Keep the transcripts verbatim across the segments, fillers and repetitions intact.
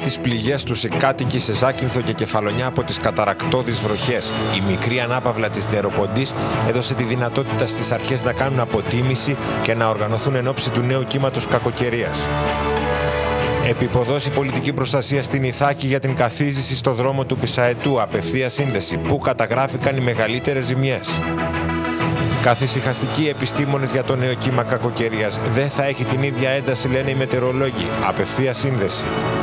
τις πληγές τους οι κάτοικοι σε Ζάκυνθο και Κεφαλονιά από τις καταρρακτώδεις βροχές. Η μικρή ανάπαυλα της Ντεροποντής έδωσε τη δυνατότητα στις αρχές να κάνουν αποτίμηση και να οργανωθούν εν ώψη του νέου κύματος κακοκαιρίας. Επιποδός η πολιτική προστασία στην Ιθάκη για την καθίζηση στο δρόμο του Πισαετού, απευθεία σύνδεση, που καταγράφηκαν οι μεγαλύτερες ζημιές. Καθησυχαστικοί επιστήμονες για το νέο κύμα κακοκαιρίας. Δεν θα έχει την ίδια ένταση, λένε οι μετεωρολόγοι. Απευθεία σύνδεση.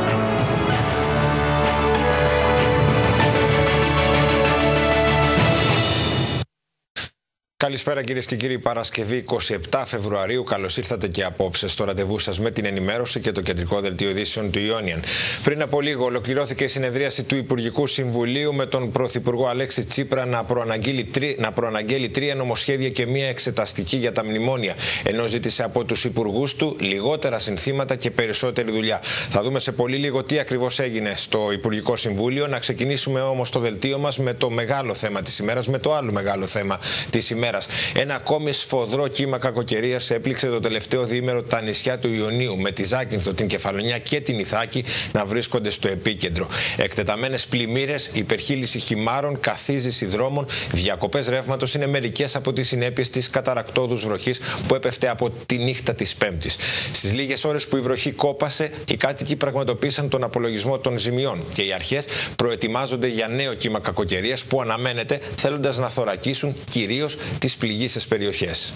Καλησπέρα κυρίες και κύριοι, Παρασκευή εικοστή εβδόμη Φεβρουαρίου. Καλώς ήρθατε και απόψε στο ραντεβού σας με την ενημέρωση και το κεντρικό δελτίο ειδήσεων του Ιόνιαν. Πριν από λίγο ολοκληρώθηκε η συνεδρίαση του Υπουργικού Συμβουλίου με τον Πρωθυπουργό Αλέξη Τσίπρα να προαναγγείλει, τρι, να προαναγγείλει τρία νομοσχέδια και μία εξεταστική για τα μνημόνια. Ενώ ζήτησε από τους υπουργούς του λιγότερα συνθήματα και περισσότερη δουλειά. Θα δούμε σε πολύ λίγο τι ακριβώς έγινε στο Υπουργικό Συμβούλιο. Να ξεκινήσουμε όμως το δελτίο μας με το μεγάλο θέμα της ημέρας, με το άλλο μεγάλο θέμα της ημέρας. Ένα ακόμη σφοδρό κύμα κακοκαιρίας έπληξε το τελευταίο διήμερο τα νησιά του Ιωνίου, με τη Ζάκυνθο, την Κεφαλονιά και την Ιθάκη να βρίσκονται στο επίκεντρο. Εκτεταμένες πλημμύρες, υπερχείληση χυμάρων, καθίζηση δρόμων, διακοπές ρεύματος είναι μερικές από τις συνέπειες της καταρρακτώδους βροχής που έπεφτε από τη νύχτα της Πέμπτης. Στις λίγες ώρες που η βροχή κόπασε, οι κάτοικοι πραγματοποίησαν τον απολογισμό των ζημιών και οι αρχές προετοιμάζονται για νέο κύμα κακοκαιρίας που αναμένεται, θέλοντας να θωρακίσουν κυρίως τις πληγείσες περιοχές.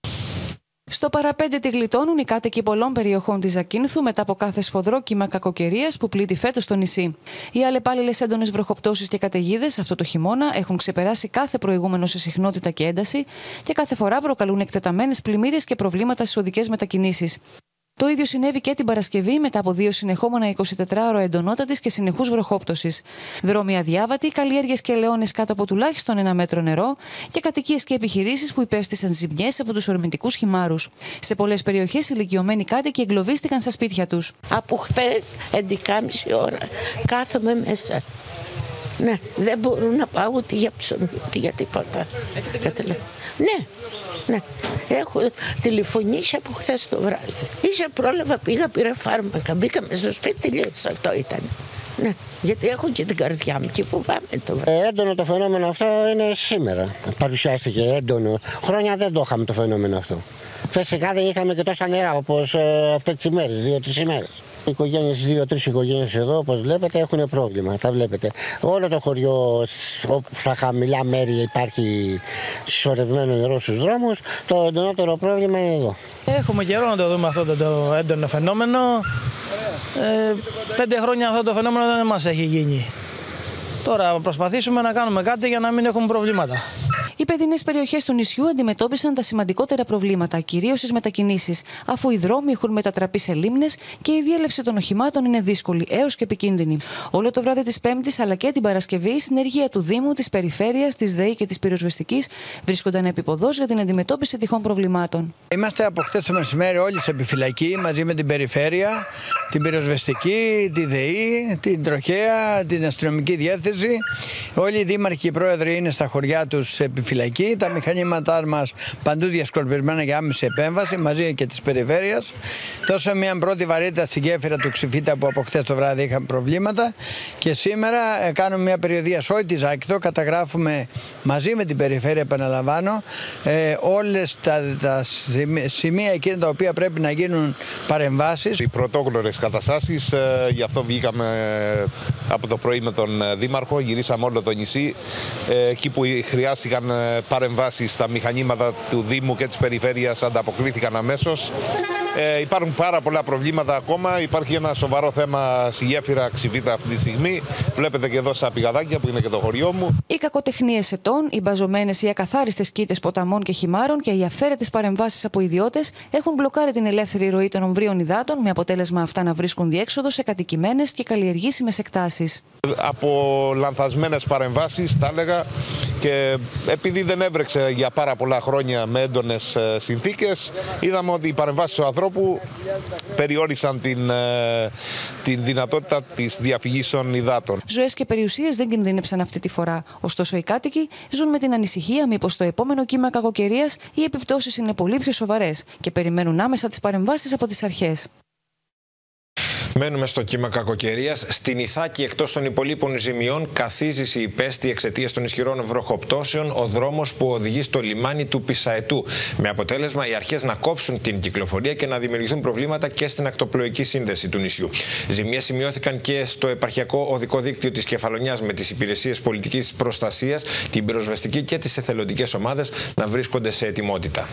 Στο παραπέντε τη γλιτώνουν οι κάτοικοι πολλών περιοχών της Ζακύνθου μετά από κάθε σφοδρό κύμα κακοκαιρίας που πλήττει φέτος το νησί. Οι αλλεπάλληλες έντονες βροχοπτώσεις και καταιγίδες αυτό το χειμώνα έχουν ξεπεράσει κάθε προηγούμενο σε συχνότητα και ένταση και κάθε φορά προκαλούν εκτεταμένες πλημμύρες και προβλήματα στις οδικές μετακινήσεις. Το ίδιο συνέβη και την Παρασκευή μετά από δύο συνεχόμενα εικοσιτετράωρο εντονότατης και συνεχούς βροχόπτωσης. Δρόμοι αδιάβατοι, καλλιέργειες και ελαιώνες κάτω από τουλάχιστον ένα μέτρο νερό και κατοικίες και επιχειρήσεις που υπέστησαν ζημιές από τους ορμητικούς χυμάρους. Σε πολλές περιοχές ηλικιωμένοι κάτοικοι εγκλωβίστηκαν στα σπίτια τους. Από χθες έντεκα και μισή ώρα κάθομαι μέσα. Ναι, δεν μπορώ να πάω ούτε για ψωμί, ούτε για τίποτα. Έχετε Ναι, ναι. Έχω τηλεφωνήσει από χθες το βράδυ. Ίσα πρόλαβα, πήγα, πήρα φάρμακα. Μπήκαμε στο σπίτι, τελείωσε. Αυτό ήταν. Ναι, γιατί έχω και την καρδιά μου και φοβάμαι το βράδυ. Ε, έντονο το φαινόμενο αυτό είναι σήμερα. Παρουσιάστηκε έντονο. Χρόνια δεν το είχαμε το φαινόμενο αυτό. Φυσικά δεν είχαμε και τόσα νερά όπως ε, αυτές τις ημέρες, δύο-τρεις ημέρες. Οι οικογένειες, δύο-τρεις οικογένειες εδώ, όπως βλέπετε, έχουν πρόβλημα. Τα βλέπετε. Όλο το χωριό, στα χαμηλά μέρη υπάρχει συσσωρευμένο νερό στους δρόμους. Το εντονότερο πρόβλημα είναι εδώ. Έχουμε καιρό να το δούμε αυτό το έντονο φαινόμενο. Ε, πέντε χρόνια αυτό το φαινόμενο δεν μας έχει γίνει. Τώρα προσπαθήσουμε να κάνουμε κάτι για να μην έχουμε προβλήματα. Οι παιδινές περιοχές του νησιού αντιμετώπισαν τα σημαντικότερα προβλήματα, κυρίως στις μετακινήσεις, αφού οι δρόμοι έχουν μετατραπεί σε λίμνες και η διέλευση των οχημάτων είναι δύσκολη έως και επικίνδυνη. Όλο το βράδυ της Πέμπτης αλλά και την Παρασκευή, η συνεργεία του Δήμου, της Περιφέρειας, της ΔΕΗ και της Πυροσβεστικής βρίσκονταν επίποδος για την αντιμετώπιση τυχόν προβλημάτων. Είμαστε από χτες το μεσημέρι όλοι σε επιφυλακή μαζί με την Περιφέρεια, την Πυροσβεστική, τη ΔΕΗ, την Τροχέα, την Αστυνομική Διεύθυνση. Όλοι οι δήμαρχοι και οι πρόεδροι είναι στα χωριά τους σε επιφυλακή. Τα μηχανήματά μας παντού διασκορπισμένα για άμεση επέμβαση μαζί και της Περιφέρειας. Δώσαμε μια πρώτη βαρύτητα στην γέφυρα του Ξηφίτα που από χτες το βράδυ είχαμε προβλήματα και σήμερα κάνουμε μια περιοδεία σε όλη τη Ζάκυνθο. Καταγράφουμε μαζί με την Περιφέρεια, επαναλαμβάνω, ε, όλες τα, τα σημεία εκείνα τα οποία πρέπει να γίνουν παρεμβάσεις. Οι πρωτόγνωρες καταστάσεις, ε, γι' αυτό βγήκαμε από το πρωί με τον Δήμαρχο, γυρίσαμε όλο το νησί, ε, εκεί που χρειάστηκαν παρεμβάσεις στα μηχανήματα του Δήμου και της Περιφέρειας ανταποκρίθηκαν αμέσως. Ε, υπάρχουν πάρα πολλά προβλήματα ακόμα. Υπάρχει ένα σοβαρό θέμα στη γέφυρα Ξηφίτα αυτή τη στιγμή. Βλέπετε και εδώ στα πηγαδάκια που είναι και το χωριό μου. Οι κακοτεχνίες ετών, οι μπαζωμένες ή ακαθάριστες κήτες ποταμών και χυμάρων και οι αυθαίρετες παρεμβάσεις από ιδιώτες έχουν μπλοκάρει την ελεύθερη ροή των ομβρίων υδάτων, με αποτέλεσμα αυτά να βρίσκουν διέξοδο σε κατοικημένες και καλλιεργήσιμες εκτάσεις. Από λανθασμένες παρεμβάσεις, θα έλεγα, και επειδή δεν έβρεξε για πάρα πολλά χρόνια με έντονες συνθήκες, είδαμε ότι οι παρεμβάσεις του ανθρώπου περιόρισαν την, την δυνατότητα της διαφυγής των υδάτων. Ζωές και περιουσίες δεν κινδύνεψαν αυτή τη φορά. Ωστόσο, οι κάτοικοι ζουν με την ανησυχία μήπως στο επόμενο κύμα κακοκαιρίας οι επιπτώσεις είναι πολύ πιο σοβαρές και περιμένουν άμεσα τις παρεμβάσεις από τις αρχές. Μένουμε στο κύμα κακοκαιρίας. Στην Ιθάκη, εκτός των υπολείπων ζημιών, καθίζηση υπέστη εξαιτίας των ισχυρών βροχοπτώσεων ο δρόμος που οδηγεί στο λιμάνι του Πισαετού. Με αποτέλεσμα οι αρχές να κόψουν την κυκλοφορία και να δημιουργηθούν προβλήματα και στην ακτοπλοϊκή σύνδεση του νησιού. Ζημίες σημειώθηκαν και στο επαρχιακό οδικό δίκτυο της Κεφαλονιάς, με τις υπηρεσίες πολιτικής προστασίας, την πυροσβεστική και τις εθελοντικές ομάδες να βρίσκονται σε ετοιμότητα.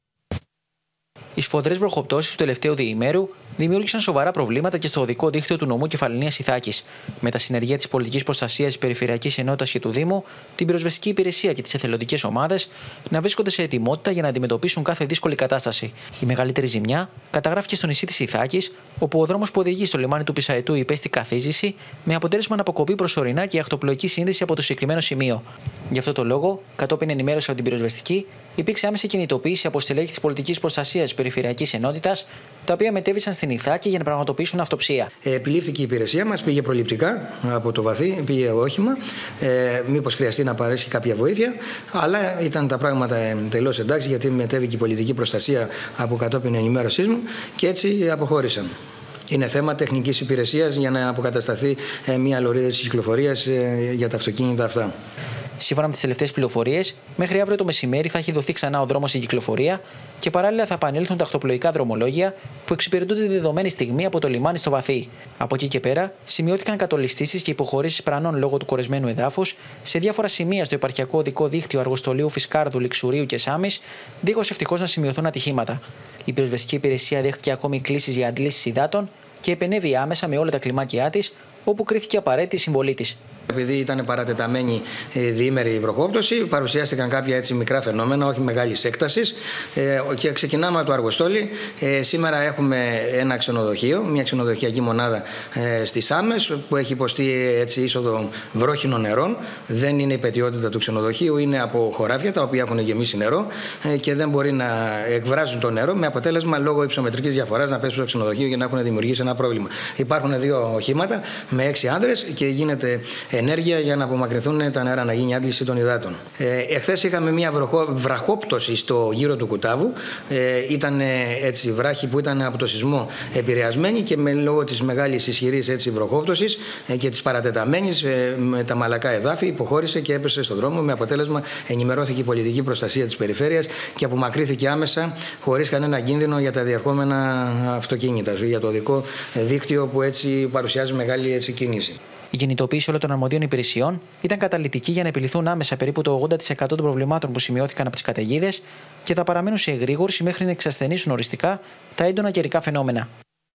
Οι σφοδρές βροχοπτώσεις του τελευταίου διημέρου δημιούργησαν σοβαρά προβλήματα και στο οδικό δίκτυο του νομού Κεφαλονίας Ιθάκης. Με τα συνεργεία της πολιτικής προστασίας, της Περιφερειακής Ενότητας και του Δήμου, την πυροσβεστική υπηρεσία και τις εθελοντικές ομάδες να βρίσκονται σε ετοιμότητα για να αντιμετωπίσουν κάθε δύσκολη κατάσταση. Η μεγαλύτερη ζημιά καταγράφηκε στο νησί της Ιθάκης, όπου ο δρόμος που οδηγεί στο λιμάνι του Πισαετού υπέστη καθίζηση, με αποτέλεσμα να αποκοπεί προσωρινά και η ακτοπλοϊκή σύνδεση από το συγκεκριμένο σημείο. Γι' αυτό το λόγο, κατόπιν ενημέρωση από την πυροσβεστική, υπήρξε άμεση κινητοποίηση από στελέχη της πολιτικής προστασίας της Περιφερειακής Ενότητας, τα οποία μετέβησαν στην Ιθάκη για να πραγματοποιήσουν αυτοψία. Επιλήφθηκε η υπηρεσία μας, πήγε προληπτικά από το βαθύ, πήγε όχημα, ε, μήπως χρειαστεί να παρέσχει κάποια βοήθεια, αλλά ήταν τα πράγματα τελώς εντάξει, γιατί μετέβηκε η πολιτική προστασία από κατόπιν ενημέρωσής μου και έτσι αποχώρησαν. Είναι θέμα τεχνικής υπηρεσίας για να αποκατασταθεί μια λωρίδα της κυκλοφορίας για τα αυτοκίνητα αυτά. Σύμφωνα με τις τελευταίες πληροφορίες, μέχρι αύριο το μεσημέρι θα έχει δοθεί ξανά ο δρόμος στην κυκλοφορία και παράλληλα θα επανέλθουν τα ακτοπλοϊκά δρομολόγια που εξυπηρετούνται τη δεδομένη στιγμή από το λιμάνι στο βαθύ. Από εκεί και πέρα, σημειώθηκαν κατολιστήσεις και υποχωρήσεις πρανών λόγω του κορεσμένου εδάφους σε διάφορα σημεία στο επαρχιακό οδικό δίκτυο Αργοστολίου, Φυσκάρδου, Λιξουρίου και Σάμης, δίχως ευτυχώς να σημειωθούν ατυχήματα. Η πυροσβεστική υπηρεσία δέχτηκε ακόμη κλήσεις για αντλήσεις υδάτων και επενέβη άμεσα με όλα τα κλιμάκια της, όπου κρίθηκε απαραίτητη η συμβολή της. Επειδή ήταν παρατεταμένη διήμερη βροχόπτωση, παρουσιάστηκαν κάποια έτσι μικρά φαινόμενα, όχι μεγάλης έκτασης. Και ξεκινάμε από το Αργοστόλι. Σήμερα έχουμε ένα ξενοδοχείο, μια ξενοδοχειακή μονάδα στις Άμες, που έχει υποστεί έτσι είσοδο βρόχινων νερών. Δεν είναι η πετιότητα του ξενοδοχείου, είναι από χωράφια τα οποία έχουν γεμίσει νερό και δεν μπορεί να εκβράζουν το νερό, με αποτέλεσμα λόγω υψομετρικής διαφοράς να πέσουν στο ξενοδοχείο και να έχουν δημιουργήσει ένα πρόβλημα. Υπάρχουν δύο οχήματα με έξι άντρες και γίνεται ενέργεια για να απομακρυνθούν τα νερά, να γίνει άντληση των υδάτων. Ε, εχθές είχαμε μια βροχο, βραχόπτωση στο γύρο του Κουτάβου. Ε, ήταν έτσι βράχοι που ήταν από το σεισμό επηρεασμένοι και με λόγω της μεγάλης ισχυρής έτσι βροχόπτωσης ε, και της παρατεταμένης ε, με τα μαλακά εδάφη υποχώρησε και έπεσε στον δρόμο, με αποτέλεσμα ενημερώθηκε η πολιτική προστασία της περιφέρειας και απομακρύθηκε άμεσα χωρίς κανένα κίνδυνο για τα διερχόμενα αυτοκίνητα, για το οδικό δίκτυο που έτσι παρουσιάζει μεγάλη έτσι κίνηση. Η κινητοποίηση όλων των αρμοδίων υπηρεσιών ήταν καταλυτική για να επιληθούν άμεσα περίπου το ογδόντα τοις εκατό των προβλημάτων που σημειώθηκαν από τις καταιγίδες και θα παραμείνουν σε εγρήγορση μέχρι να εξασθενήσουν οριστικά τα έντονα καιρικά φαινόμενα.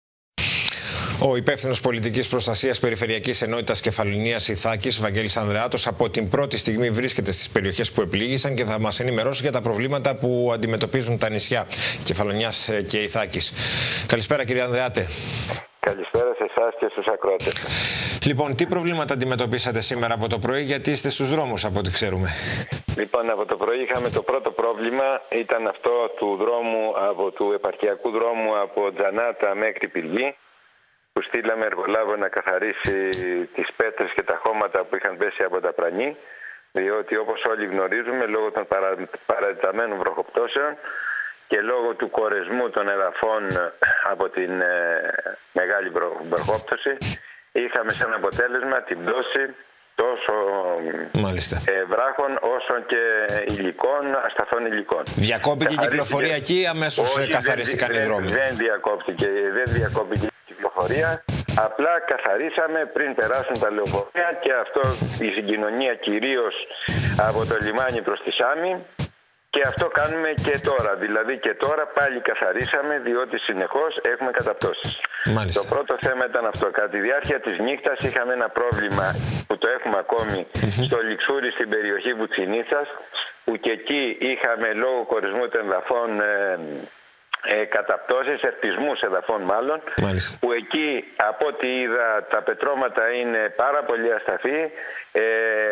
Ο υπεύθυνος πολιτικής προστασίας Περιφερειακής Ενότητας Κεφαλονίας Ιθάκης, Βαγγέλης Ανδρεάτος, από την πρώτη στιγμή βρίσκεται στις περιοχές που επλήγησαν και θα μας ενημερώσει για τα προβλήματα που αντιμετωπίζουν τα νησιά Κεφαλονιάς και Ιθάκης. Καλησπέρα, κύριε Ανδρεάτε. Καλησπέρα σε εσάς και στους ακροατές. Λοιπόν, τι προβλήματα αντιμετωπίσατε σήμερα από το πρωί, γιατί είστε στους δρόμους από ό,τι ξέρουμε? Λοιπόν, από το πρωί είχαμε το πρώτο πρόβλημα, ήταν αυτό του δρόμου, από του επαρχιακού δρόμου από Τζανάτα μέχρι Πυργή, που στείλαμε εργολάβο να καθαρίσει τις πέτρες και τα χώματα που είχαν πέσει από τα πλανή, διότι όπως όλοι γνωρίζουμε, λόγω των παρα... παρατεταμένων βροχοπτώσεων και λόγω του κορεσμού των εδαφών από την ε, μεγάλη βροχόπτωση, είχαμε σαν αποτέλεσμα την πτώση τόσο ε, βράχων όσο και υλικών, ασταθών υλικών. Διακόπηκε η κυκλοφορία εκεί ή αμέσως όχι, καθαρίστηκαν οι δρόμοι? Δεν διακόπηκε, δεν διακόπηκε η κυκλοφορία. Απλά καθαρίσαμε πριν περάσουν τα λεωφορεία και αυτό η συγκοινωνία κυρίως από το λιμάνι προς τη Σάμη. Και αυτό κάνουμε και τώρα, δηλαδή και τώρα πάλι καθαρίσαμε, διότι συνεχώς έχουμε καταπτώσεις. Μάλιστα. Το πρώτο θέμα ήταν αυτό. Κατά τη διάρκεια της νύχτας είχαμε ένα πρόβλημα που το έχουμε ακόμη mm-hmm. στο Λιξούρι, στην περιοχή Βουτσινίτσας, που και εκεί είχαμε λόγω κορεσμού των εδαφών ε, ε, καταπτώσεις, ερτισμούς εδαφών μάλλον, Μάλιστα. που εκεί από ό,τι είδα τα πετρώματα είναι πάρα πολύ ασταθή. Ε,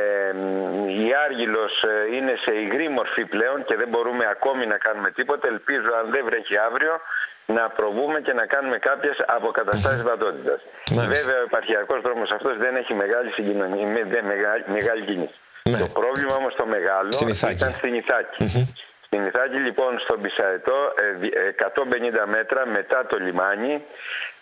η Άργυλος είναι σε υγρή μορφή πλέον και δεν μπορούμε ακόμη να κάνουμε τίποτα. Ελπίζω αν δεν βρέχει αύριο να προβούμε και να κάνουμε κάποιες αποκαταστάσεις βατότητας. Βέβαια ο επαρχιακός δρόμος αυτός δεν έχει μεγάλη συγκοινωνία, δεν μεγάλη, μεγάλη κίνηση. Ναι. Το πρόβλημα όμως το μεγάλο στην ήταν στην Ιθάκη. Mm-hmm. Στην Ιθάκη λοιπόν στον Πισαετό εκατόν πενήντα μέτρα μετά το λιμάνι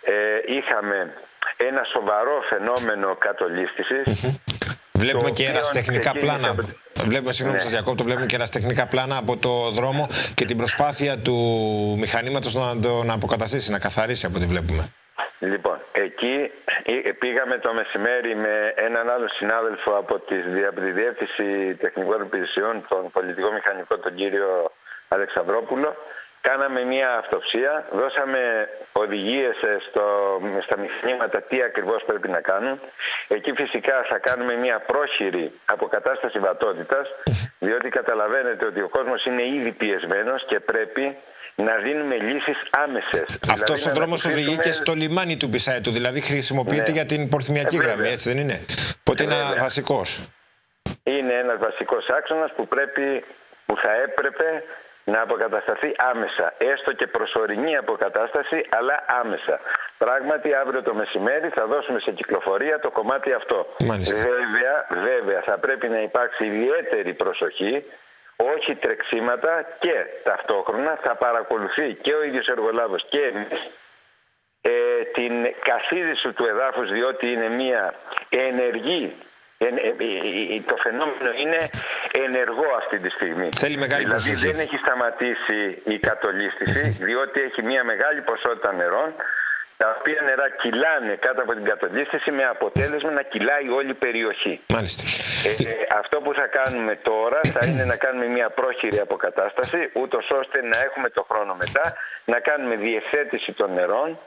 ε, είχαμε ένα σοβαρό φαινόμενο κατολίσθησης. Mm-hmm. Βλέπουμε και ερασιτεχνικά πλάνα. Από... Βλέπουμε, συγγνώμη, ναι. σας διακόπτω, βλέπουμε και ερασιτεχνικά πλάνα από το δρόμο και την προσπάθεια του μηχανήματος να τον αποκαταστήσει, να καθαρίσει από ό,τι βλέπουμε. Λοιπόν, εκεί πήγαμε το μεσημέρι με έναν άλλο συνάδελφο από τη, από τη Διεύθυνση Τεχνικών Υπηρεσιών, τον πολιτικό μηχανικό, τον κύριο Αλεξανδρόπουλο. Κάναμε μια αυτοψία, δώσαμε οδηγίες στο, στα μηχανήματα τι ακριβώς πρέπει να κάνουν. Εκεί φυσικά θα κάνουμε μια πρόχειρη αποκατάσταση βατότητας, διότι καταλαβαίνετε ότι ο κόσμος είναι ήδη πιεσμένος και πρέπει να δίνουμε λύσεις άμεσες. Αυτός δηλαδή, ο δρόμος οδηγεί πούμε... και στο λιμάνι του Πισαέτου, δηλαδή χρησιμοποιείται ναι. για την πορθμιακή ε, γραμμή, έτσι δεν είναι? Οπότε ε, είναι βέβαια. βασικός. Είναι ένας βασικός άξονας που, πρέπει, που θα έπρεπε να αποκατασταθεί άμεσα. Έστω και προσωρινή αποκατάσταση, αλλά άμεσα. Πράγματι, αύριο το μεσημέρι θα δώσουμε σε κυκλοφορία το κομμάτι αυτό. Βέβαια, βέβαια, θα πρέπει να υπάρξει ιδιαίτερη προσοχή, όχι τρεξίματα, και ταυτόχρονα θα παρακολουθεί και ο ίδιος εργολάβος και εμείς ε, την καθίδρυση του εδάφους, διότι είναι μια ενεργή, ε, ε, ε, το φαινόμενο είναι ενεργό αυτή τη στιγμή. Θέλει μεγάλη δηλαδή προσοχή. Δεν έχει σταματήσει η κατολίσθηση, διότι έχει μια μεγάλη ποσότητα νερών, τα οποία νερά κυλάνε κάτω από την κατολίσθηση, με αποτέλεσμα να κυλάει όλη η περιοχή. Μάλιστα. Ε, ε, αυτό που θα κάνουμε τώρα θα είναι να κάνουμε μια πρόχειρη αποκατάσταση, ούτως ώστε να έχουμε το χρόνο μετά να κάνουμε διευθέτηση των νερών,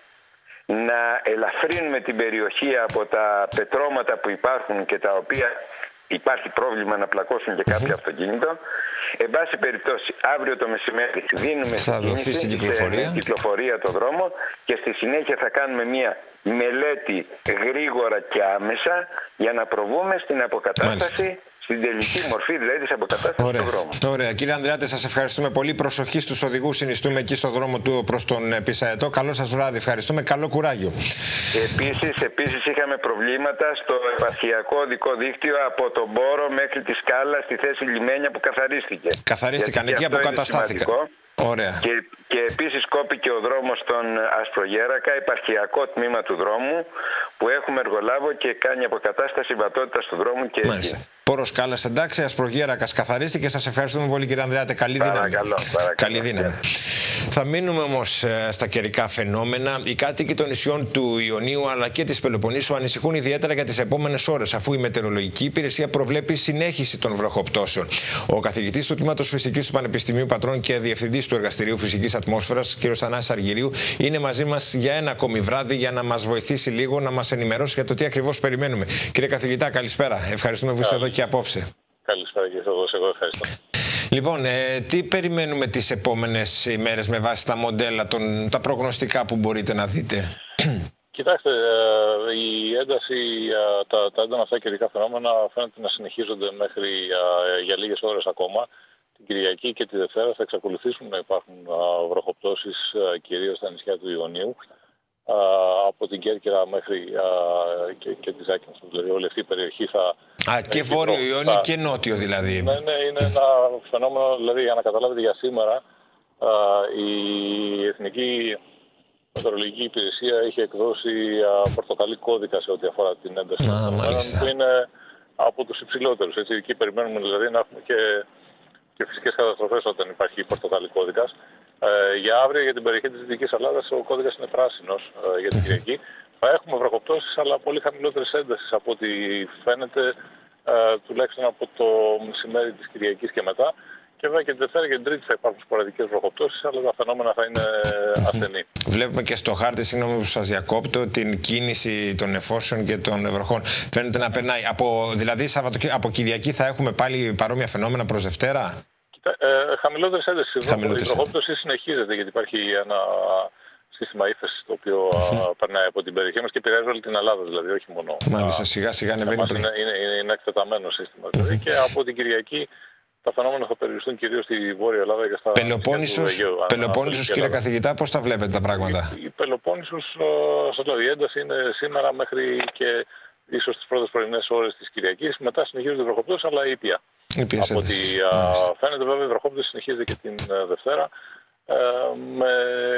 να ελαφρύνουμε την περιοχή από τα πετρώματα που υπάρχουν και τα οποία υπάρχει πρόβλημα να πλακώσουν και κάποιο mm-hmm. αυτοκίνητο. Εν πάση περιπτώσει, αύριο το μεσημέρι δίνουμε θα δοθεί στην κυκλοφορία. κυκλοφορία το δρόμο και στη συνέχεια θα κάνουμε μια μελέτη γρήγορα και άμεσα για να προβούμε στην αποκατάσταση. Μάλιστα. Στην τελική μορφή δηλαδή της αποκατάστασης του δρόμου. Ωραία. Κύριε Ανδρεάτε, σας ευχαριστούμε πολύ. Προσοχή στους οδηγούς συνιστούμε εκεί στο δρόμο του προς τον Πισαετό. Καλό σας βράδυ. Ευχαριστούμε. Καλό κουράγιο. Επίσης, επίσης είχαμε προβλήματα στο επαρχιακό οδικό δίκτυο από τον Μπόρο μέχρι τη Σκάλα στη θέση Λιμένια που καθαρίστηκε. Καθαρίστηκαν. Γιατί εκεί αποκαταστάθηκαν. Ωραία. Και, και επίσης κόπηκε ο δρόμος στον Ασπρογέρακα, επαρχιακό τμήμα του δρόμου, που έχουμε εργολάβο και κάνει αποκατάσταση βατότητας του δρόμου και Μάλιστα. εκεί. Πόρος Κάλλας εντάξει, Ασπρογέρακας καθαρίστηκε. Σας ευχαριστούμε πολύ, κύριε Ανδρεάτε. Καλή δύναμη. Παρακαλώ, παρακαλώ. Καλή δύναμη. Yeah. Θα μείνουμε όμως ε, στα καιρικά φαινόμενα. Οι κάτοικοι των νησιών του Ιωνίου αλλά και της Πελοποννήσου ανησυχούν ιδιαίτερα για τις επόμενες ώρες, αφού η Μετεωρολογική Υπηρεσία προβλέπει συνέχιση των βροχοπτώσεων. Ο καθηγητής του Τμήματος Φυσικής του Πανεπιστημίου Πατρών και διευθυντής του Εργαστηρίου Φυσικής Ατμόσφαιρας, κ. Θανάσης Αργυρίου, είναι μαζί μας για ένα ακόμη βράδυ για να μας βοηθήσει λίγο, να μας ενημερώσει για το τι ακριβώς περιμένουμε. Κύριε καθηγητά, καλησπέρα. Ευχαριστούμε που είστε εδώ και απόψε. Καλησπέρα και εγώ, εγώ ευχαριστώ. Λοιπόν, ε, τι περιμένουμε τις επόμενες ημέρες με βάση τα μοντέλα, τον, τα προγνωστικά που μπορείτε να δείτε? Κοιτάξτε, ε, η ένταση, ε, τα, τα έντονα αυτά καιρικά φαινόμενα φαίνεται να συνεχίζονται μέχρι ε, για λίγες ώρες ακόμα. Την Κυριακή και τη Δευτέρα θα εξακολουθήσουν να υπάρχουν ε, βροχοπτώσεις ε, κυρίως στα νησιά του Ιωνίου, ε, από την Κέρκυρα μέχρι ε, και, και τη Ζάκυνθο. Δηλαδή όλη αυτή η περιοχή θα... Α, και βόρειο Ιόνιο θα... και νότιο δηλαδή. Ναι, ναι, είναι ένα φαινόμενο, δηλαδή για να καταλάβετε για σήμερα, α, η Εθνική Μετεωρολογική Υπηρεσία είχε εκδώσει α, πορτοκαλί κώδικα σε ό,τι αφορά την ένταση των φαινομένων, που είναι από τους υψηλότερους. Έτσι, εκεί περιμένουμε δηλαδή να έχουμε και, και φυσικές καταστροφές όταν υπάρχει πορτοκαλί κώδικας. Ε, για αύριο για την περιοχή της Δυτικής Ελλάδας ο κώδικας είναι πράσινος ε, για την Κυριακή. Θα έχουμε βροχοπτώσεις, αλλά πολύ χαμηλότερες έντασης από ό,τι φαίνεται, ε, τουλάχιστον από το μεσημέρι της Κυριακής και μετά. Και βέβαια και την Δευτέρα και την Τρίτη θα υπάρχουν σποραδικές βροχοπτώσεις, αλλά τα φαινόμενα θα είναι ασθενή. Βλέπουμε και στο χάρτη, συγγνώμη που σας διακόπτω, την κίνηση των νεφώσεων και των βροχών. Φαίνεται να περνάει. Από, δηλαδή, Σαββατοκύ... από Κυριακή θα έχουμε πάλι παρόμοια φαινόμενα προς Δευτέρα. Ε, χαμηλότερες έντασης. Η βροχόπτωση συνεχίζεται, γιατί υπάρχει ένα σύστημα ύφεσης το οποίο α, περνάει από την περιοχή μας και επηρεάζει όλη την Ελλάδα, δηλαδή, όχι μόνο. Μάλιστα, σιγά σιγά ανεβαίνει. Είναι, είναι, είναι, είναι εκτεταμένο σύστημα. Δηλαδή, και από την Κυριακή τα φαινόμενα θα περιοριστούν κυρίως στη Βόρεια Ελλάδα και στα Πελοπόννησος. Πελοπόννησος, κύριε καθηγητά, πώς τα βλέπετε τα πράγματα? Η, η Πελοπόννησος, σας λέω, η ένταση είναι σήμερα μέχρι και ίσως τις πρώτες πρωινές ώρες της Κυριακής. Μετά συνεχίζονται οι βροχοπτώσεις, αλλά ήπια. Από ό,τι φαίνεται, βέβαια, η βροχόπτωση συνεχίζεται και την Δευτέρα. Ε, με, για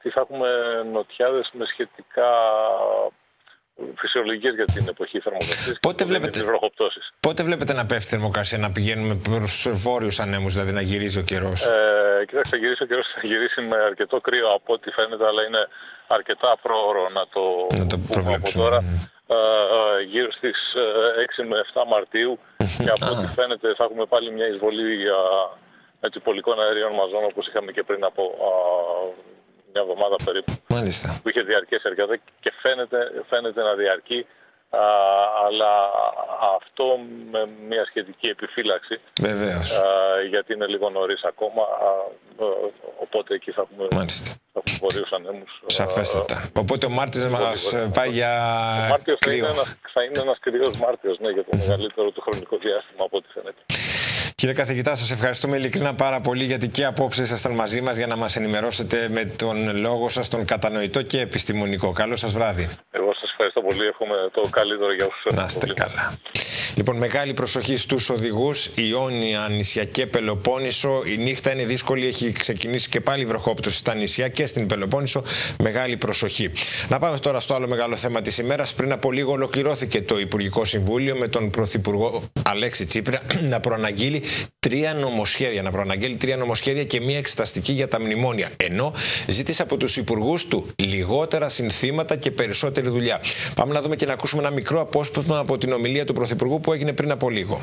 ότι θα έχουμε νοτιάδες με σχετικά φυσιολογικές για την εποχή θερμοκρασίας. Πότε βλέπετε, πότε βλέπετε να πέφτει η θερμοκρασία, να πηγαίνουμε προς βόρειους ανέμους, δηλαδή να γυρίζει ο καιρός? Ε, κοιτάξτε, θα γυρίσει ο καιρός, θα γυρίσει με αρκετό κρύο από ό,τι φαίνεται, αλλά είναι αρκετά πρόωρο να το, να το πούμε από τώρα. Ε, ε, γύρω στις έξι με επτά Μαρτίου και από ό,τι φαίνεται θα έχουμε πάλι μια εισβολή ε, πολικών αερίων μαζών, όπως είχαμε και πριν από ε, μια εβδομάδα περίπου. Μάλιστα. Που είχε διαρκέσει αρκετά και φαίνεται, φαίνεται να διαρκεί, α, αλλά αυτό με μια σχετική επιφύλαξη. Βεβαίως. Α, γιατί είναι λίγο νωρίς ακόμα, α, οπότε εκεί θα έχουμε, θα έχουμε βορείους ανέμους. Σαφέστατα. Α, οπότε ο Μάρτιος μας πάει για ο Μάρτιος κρύο. Θα είναι ένας, θα είναι ένας κρυός Μάρτιος, ναι, για το μεγαλύτερο του χρονικό διάστημα από ό,τι φαίνεται. Κύριε καθηγητά, σας ευχαριστούμε ειλικρινά πάρα πολύ, γιατί και απόψε ήσασταν μαζί μας για να μας ενημερώσετε με τον λόγο σας, τον κατανοητό και επιστημονικό. Καλό σας βράδυ. Εγώ σας ευχαριστώ πολύ. Εύχομαι το καλύτερο για όσους. Να είστε καλά. Λοιπόν, μεγάλη προσοχή στους οδηγούς. Ιόνια, νησιά και Πελοπόννησο. Η νύχτα είναι δύσκολη. Έχει ξεκινήσει και πάλι βροχόπτωση στα νησιά και στην Πελοπόννησο. Μεγάλη προσοχή. Να πάμε τώρα στο άλλο μεγάλο θέμα της ημέρας. Πριν από λίγο ολοκληρώθηκε το Υπουργικό Συμβούλιο με τον Πρωθυπουργό Αλέξη Τσίπρα να προαναγγείλει τρία νομοσχέδια. Να προαναγγείλει τρία νομοσχέδια και μία εξεταστική για τα μνημόνια. Ενώ ζήτησε από τους υπουργούς του λιγότερα συνθήματα και περισσότερη δουλειά. Πάμε να δούμε και να ακούσουμε ένα μικρό απόσπασμα από την ομιλία του Πρωθυπουργού που έγινε πριν από λίγο.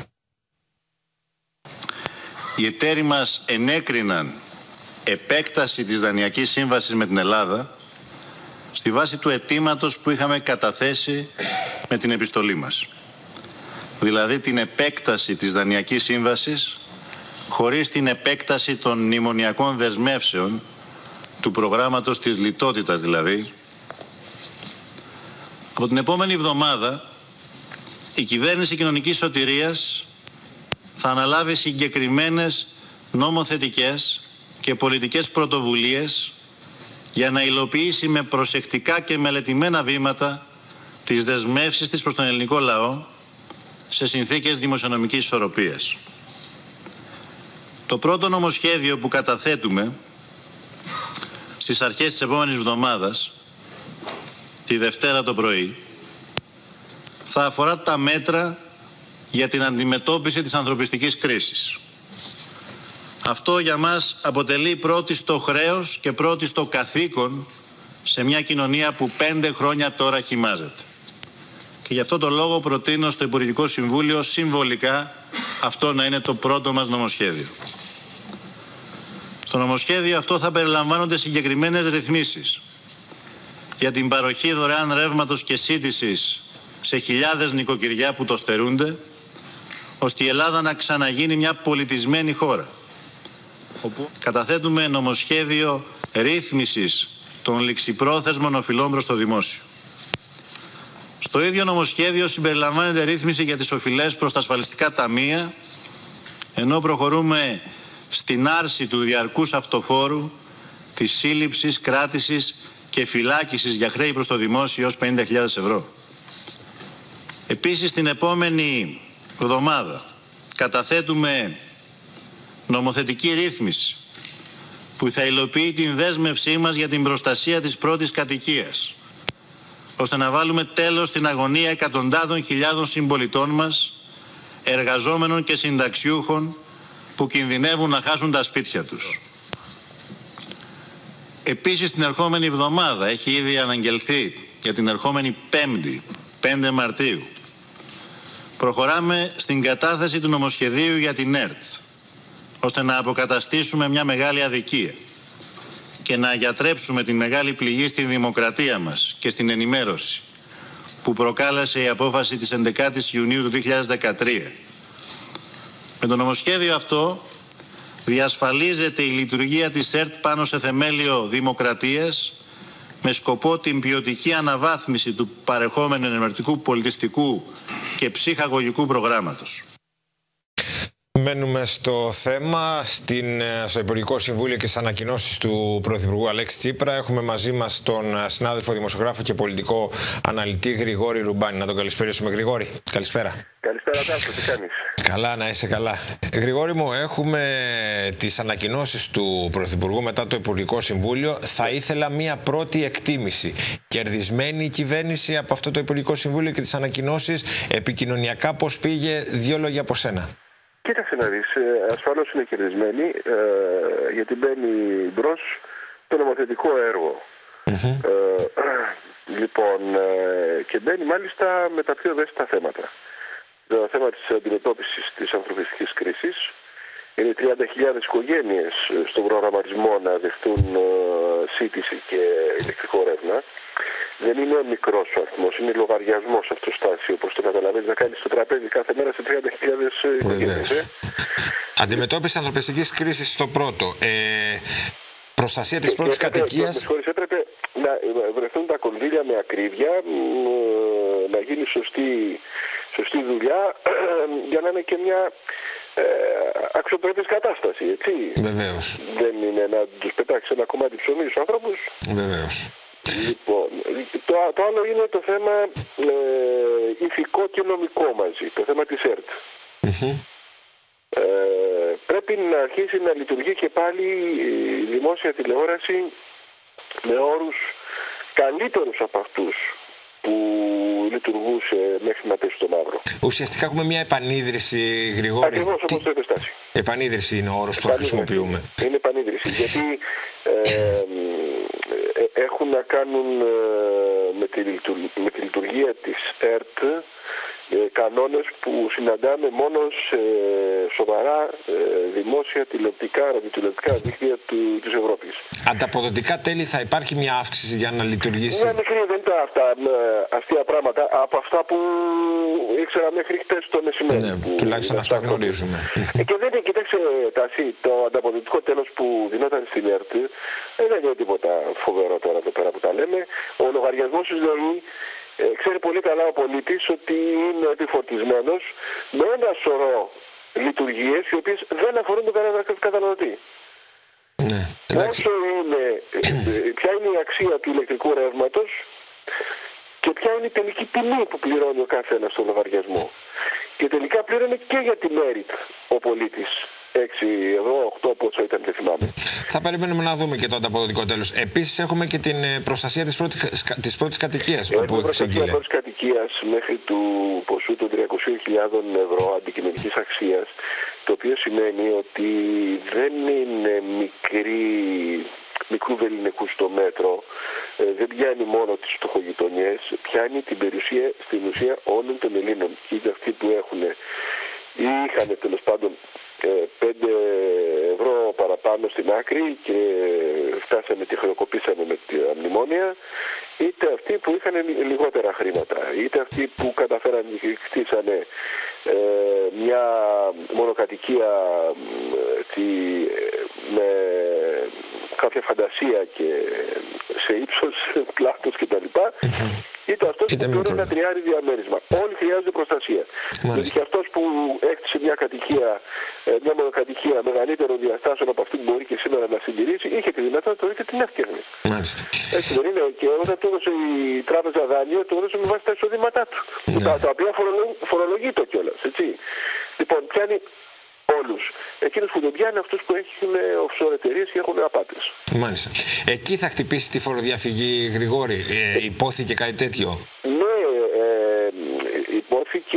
Οι εταίροι μας ενέκριναν επέκταση της δανειακής σύμβασης με την Ελλάδα στη βάση του αιτήματος που είχαμε καταθέσει με την επιστολή μας. Δηλαδή την επέκταση της δανειακής σύμβασης χωρίς την επέκταση των μνημονιακών δεσμεύσεων του προγράμματος της λιτότητας δηλαδή. Από την επόμενη εβδομάδα η κυβέρνηση κοινωνικής σωτηρίας θα αναλάβει συγκεκριμένες νομοθετικές και πολιτικές πρωτοβουλίες για να υλοποιήσει με προσεκτικά και μελετημένα βήματα τις δεσμεύσεις της προς τον ελληνικό λαό σε συνθήκες δημοσιονομικής ισορροπίας. Το πρώτο νομοσχέδιο που καταθέτουμε στις αρχές της επόμενης εβδομάδας, τη Δευτέρα το πρωί, θα αφορά τα μέτρα για την αντιμετώπιση της ανθρωπιστικής κρίσης. Αυτό για μας αποτελεί πρώτη στο χρέος και πρώτη στο καθήκον σε μια κοινωνία που πέντε χρόνια τώρα χυμάζεται. Και γι' αυτό το λόγο προτείνω στο Υπουργικό Συμβούλιο συμβολικά αυτό να είναι το πρώτο μας νομοσχέδιο. Στο νομοσχέδιο αυτό θα περιλαμβάνονται συγκεκριμένες ρυθμίσεις για την παροχή δωρεάν ρεύματος και σύντησης σε χιλιάδες νοικοκυριά που το στερούνται, ώστε η Ελλάδα να ξαναγίνει μια πολιτισμένη χώρα. Όπου καταθέτουμε νομοσχέδιο ρύθμισης των ληξιπρόθεσμων οφειλών προς το δημόσιο. Στο ίδιο νομοσχέδιο συμπεριλαμβάνεται ρύθμιση για τις οφειλές προς τα ασφαλιστικά ταμεία, ενώ προχωρούμε στην άρση του διαρκούς αυτοφόρου της σύλληψης, κράτησης και φυλάκισης για χρέη προς το δημόσιο ως πενήντα χιλιάδες ευρώ. Επίσης, την επόμενη εβδομάδα καταθέτουμε νομοθετική ρύθμιση που θα υλοποιεί την δέσμευσή μας για την προστασία της πρώτης κατοικίας, ώστε να βάλουμε τέλος στην αγωνία εκατοντάδων χιλιάδων συμπολιτών μας, εργαζόμενων και συνταξιούχων που κινδυνεύουν να χάσουν τα σπίτια τους. Επίσης, την ερχόμενη εβδομάδα έχει ήδη αναγγελθεί για την ερχόμενη Πέμπτη, πέντε Μαρτίου, προχωράμε στην κατάθεση του νομοσχεδίου για την ΕΡΤ, ώστε να αποκαταστήσουμε μια μεγάλη αδικία και να γιατρέψουμε την μεγάλη πληγή στη δημοκρατία μας και στην ενημέρωση που προκάλεσε η απόφαση της έντεκατης Ιουνίου του δύο χιλιάδες δεκατρία. Με το νομοσχέδιο αυτό διασφαλίζεται η λειτουργία της ΕΡΤ πάνω σε θεμέλιο δημοκρατίας με σκοπό την ποιοτική αναβάθμιση του παρεχόμενου ενημερωτικού, πολιτιστικού και ψυχαγωγικού προγράμματος. Μένουμε στο θέμα, στην, στο Υπουργικό Συμβούλιο και στις ανακοινώσεις του Πρωθυπουργού Αλέξη Τσίπρα. Έχουμε μαζί μας τον συνάδελφο δημοσιογράφο και πολιτικό αναλυτή Γρηγόρη Ρουμπάνη. Να τον καλησπέρισουμε, Γρηγόρη. Καλησπέρα. Καλησπέρα, Τάσο, τι κάνεις? Καλά, να είσαι καλά. Γρηγόρη μου, έχουμε τις ανακοινώσεις του Πρωθυπουργού μετά το Υπουργικό Συμβούλιο. Θα ήθελα μία πρώτη εκτίμηση. Κερδισμένη η κυβέρνηση από αυτό το Υπουργικό Συμβούλιο και τις ανακοινώσεις? Επικοινωνιακά πώς πήγε? Δύο λόγια από σένα. Κοίταξε να δεις, ασφαλώς είναι κερδισμένη, ε, γιατί μπαίνει μπρος το νομοθετικό έργο. Mm-hmm. ε, λοιπόν, ε, και μπαίνει μάλιστα με τα πιο ευαίσθητα θέματα. Το θέμα της αντιμετώπισης της ανθρωπιστικής κρίσης. Είναι τριάντα χιλιάδες οικογένειες στον προγραμματισμό να δεχτούν ε, σύντηση και ηλεκτρικό ρεύμα. Δεν είναι μικρός ο αριθμός, είναι λογαριασμός αυτός στάση, όπως το καταλαβαίνεις, να κάνεις το τραπέζι κάθε μέρα σε τριάντα χιλιάδες οικογένειες. Ε. Αντιμετώπιση ανθρωπιστικής κρίσης στο πρώτο. Ε, προστασία της πρώτης κατοικίας. Με συγχωρείς, έπρεπε να βρεθούν τα κονδύλια με ακρίβεια, να γίνει σωστή, σωστή δουλειά, για να είναι και μια ε, αξιοπρεπής κατάσταση, έτσι. Βεβαίως. Δεν είναι να τους πετάξεις ένα κομμάτι ψωμί στους ανθρώπους. Βεβαίως. Λοιπόν, το, το άλλο είναι το θέμα ε, ηθικό και νομικό μαζί, το θέμα της ΕΡΤ. Mm-hmm. Ε, πρέπει να αρχίσει να λειτουργεί και πάλι η δημόσια τηλεόραση με όρους καλύτερους από αυτούς που λειτουργούσε μέχρι να πέσει στο μαύρο. Ουσιαστικά έχουμε μια επανίδρυση, Γρηγόρη. Ακριβώς όπως το είπες, Τάση. Επανίδρυση είναι ο όρος που χρησιμοποιούμε. Είναι επανίδρυση, γιατί ε, ε, έχουν να κάνουν ε, με, τη, με τη λειτουργία της ΕΡΤ ε, κανόνες που συναντάμε μόνο σε σοβαρά ε, δημόσια τηλεοπτικά, ραδιοτηλεοπτικά δίκτυα του, της Ευρώπης. Ανταποδοτικά τέλη θα υπάρχει μια αύξηση για να λειτουργήσει? Ναι, μικρή, δεν ήταν αυτά ε, αστεία πράγματα από αυτά που ήξερα μέχρι χτες το μεσημέρι. Ναι, που τουλάχιστον αυτά γνωρίζουμε. Ε, και δεν είναι, κοιτάξτε, Τάση, το ανταποδοτικό τέλος που δινόταν στην ΕΡΤ δεν είναι τίποτα φοβερό τώρα εδώ πέρα που τα λέμε. Ο λογαριασμός της ΔΟΗ, Ε, ξέρει πολύ καλά ο πολίτης ότι είναι επιφορτισμένος με ένα σωρό λειτουργίες οι οποίες δεν αφορούν τον καταναλωτή. Ναι, Όσο είναι, ποια είναι η αξία του ηλεκτρικού ρεύματος και ποια είναι η τελική τιμή που πληρώνει ο καθένας στον λογαριασμό. Και τελικά πλήρωνε και για τη Merit ο πολίτης. έξι ευρώ, οκτώ πόσο ήταν, δεν θυμάμαι. Θα περιμένουμε να δούμε και το ανταποδοτικό τέλος. Επίσης έχουμε και την προστασία της πρώτης, της πρώτης κατοικίας. Έχουμε την προστασία της πρώτης κατοικίας μέχρι του ποσού των τριακόσιες χιλιάδες ευρώ αντικειμενικής αξίας, το οποίο σημαίνει ότι δεν είναι μικρή, μικρού βεληνικού στο μέτρο, ε, δεν πιάνει μόνο τις φτωχογειτονιές, πιάνει την περιουσία στην ουσία όλων των Ελλήνων. Είτε αυτοί που έχουν ή είχαν τέλος πάντων πέντε ευρώ παραπάνω στην άκρη και φτάσαμε και χρεοκοπήσαμε με τα μνημόνια, είτε αυτοί που είχαν λιγότερα χρήματα, είτε αυτοί που καταφέραν και χτίσανε ε, μια μονοκατοικία ε, με κάποια φαντασία και σε ύψος, πλάτος κτλ. Είτε αυτός που πληρώνει ένα τριάρι διαμέρισμα. Όλοι χρειάζονται προστασία. Γιατί και αυτός που έκτισε μια κατοικία, μια μονοκατοικία μεγαλύτερο διαστάσεων από αυτή που μπορεί και σήμερα να συντηρήσει, είχε τη δυνατότητα, είτε την έφτιαχνε. Έτσι δεν είναι? Και όταν του έδωσε η τράπεζα δάνειο, του έδωσε με βάση τα εισοδήματά του. Ναι. Τα, τα οποία φορολογεί το κιόλας. Λοιπόν, πιάνει όλους. Εκείνους που δεν πιάνει αυτούς που έχουν offshore εταιρείες και έχουν απάτες. Μάλιστα. Εκεί θα χτυπήσει τη φοροδιαφυγή, Γρηγόρη. Ε, υπόθηκε κάτι τέτοιο? Ναι, ε, υπόθηκε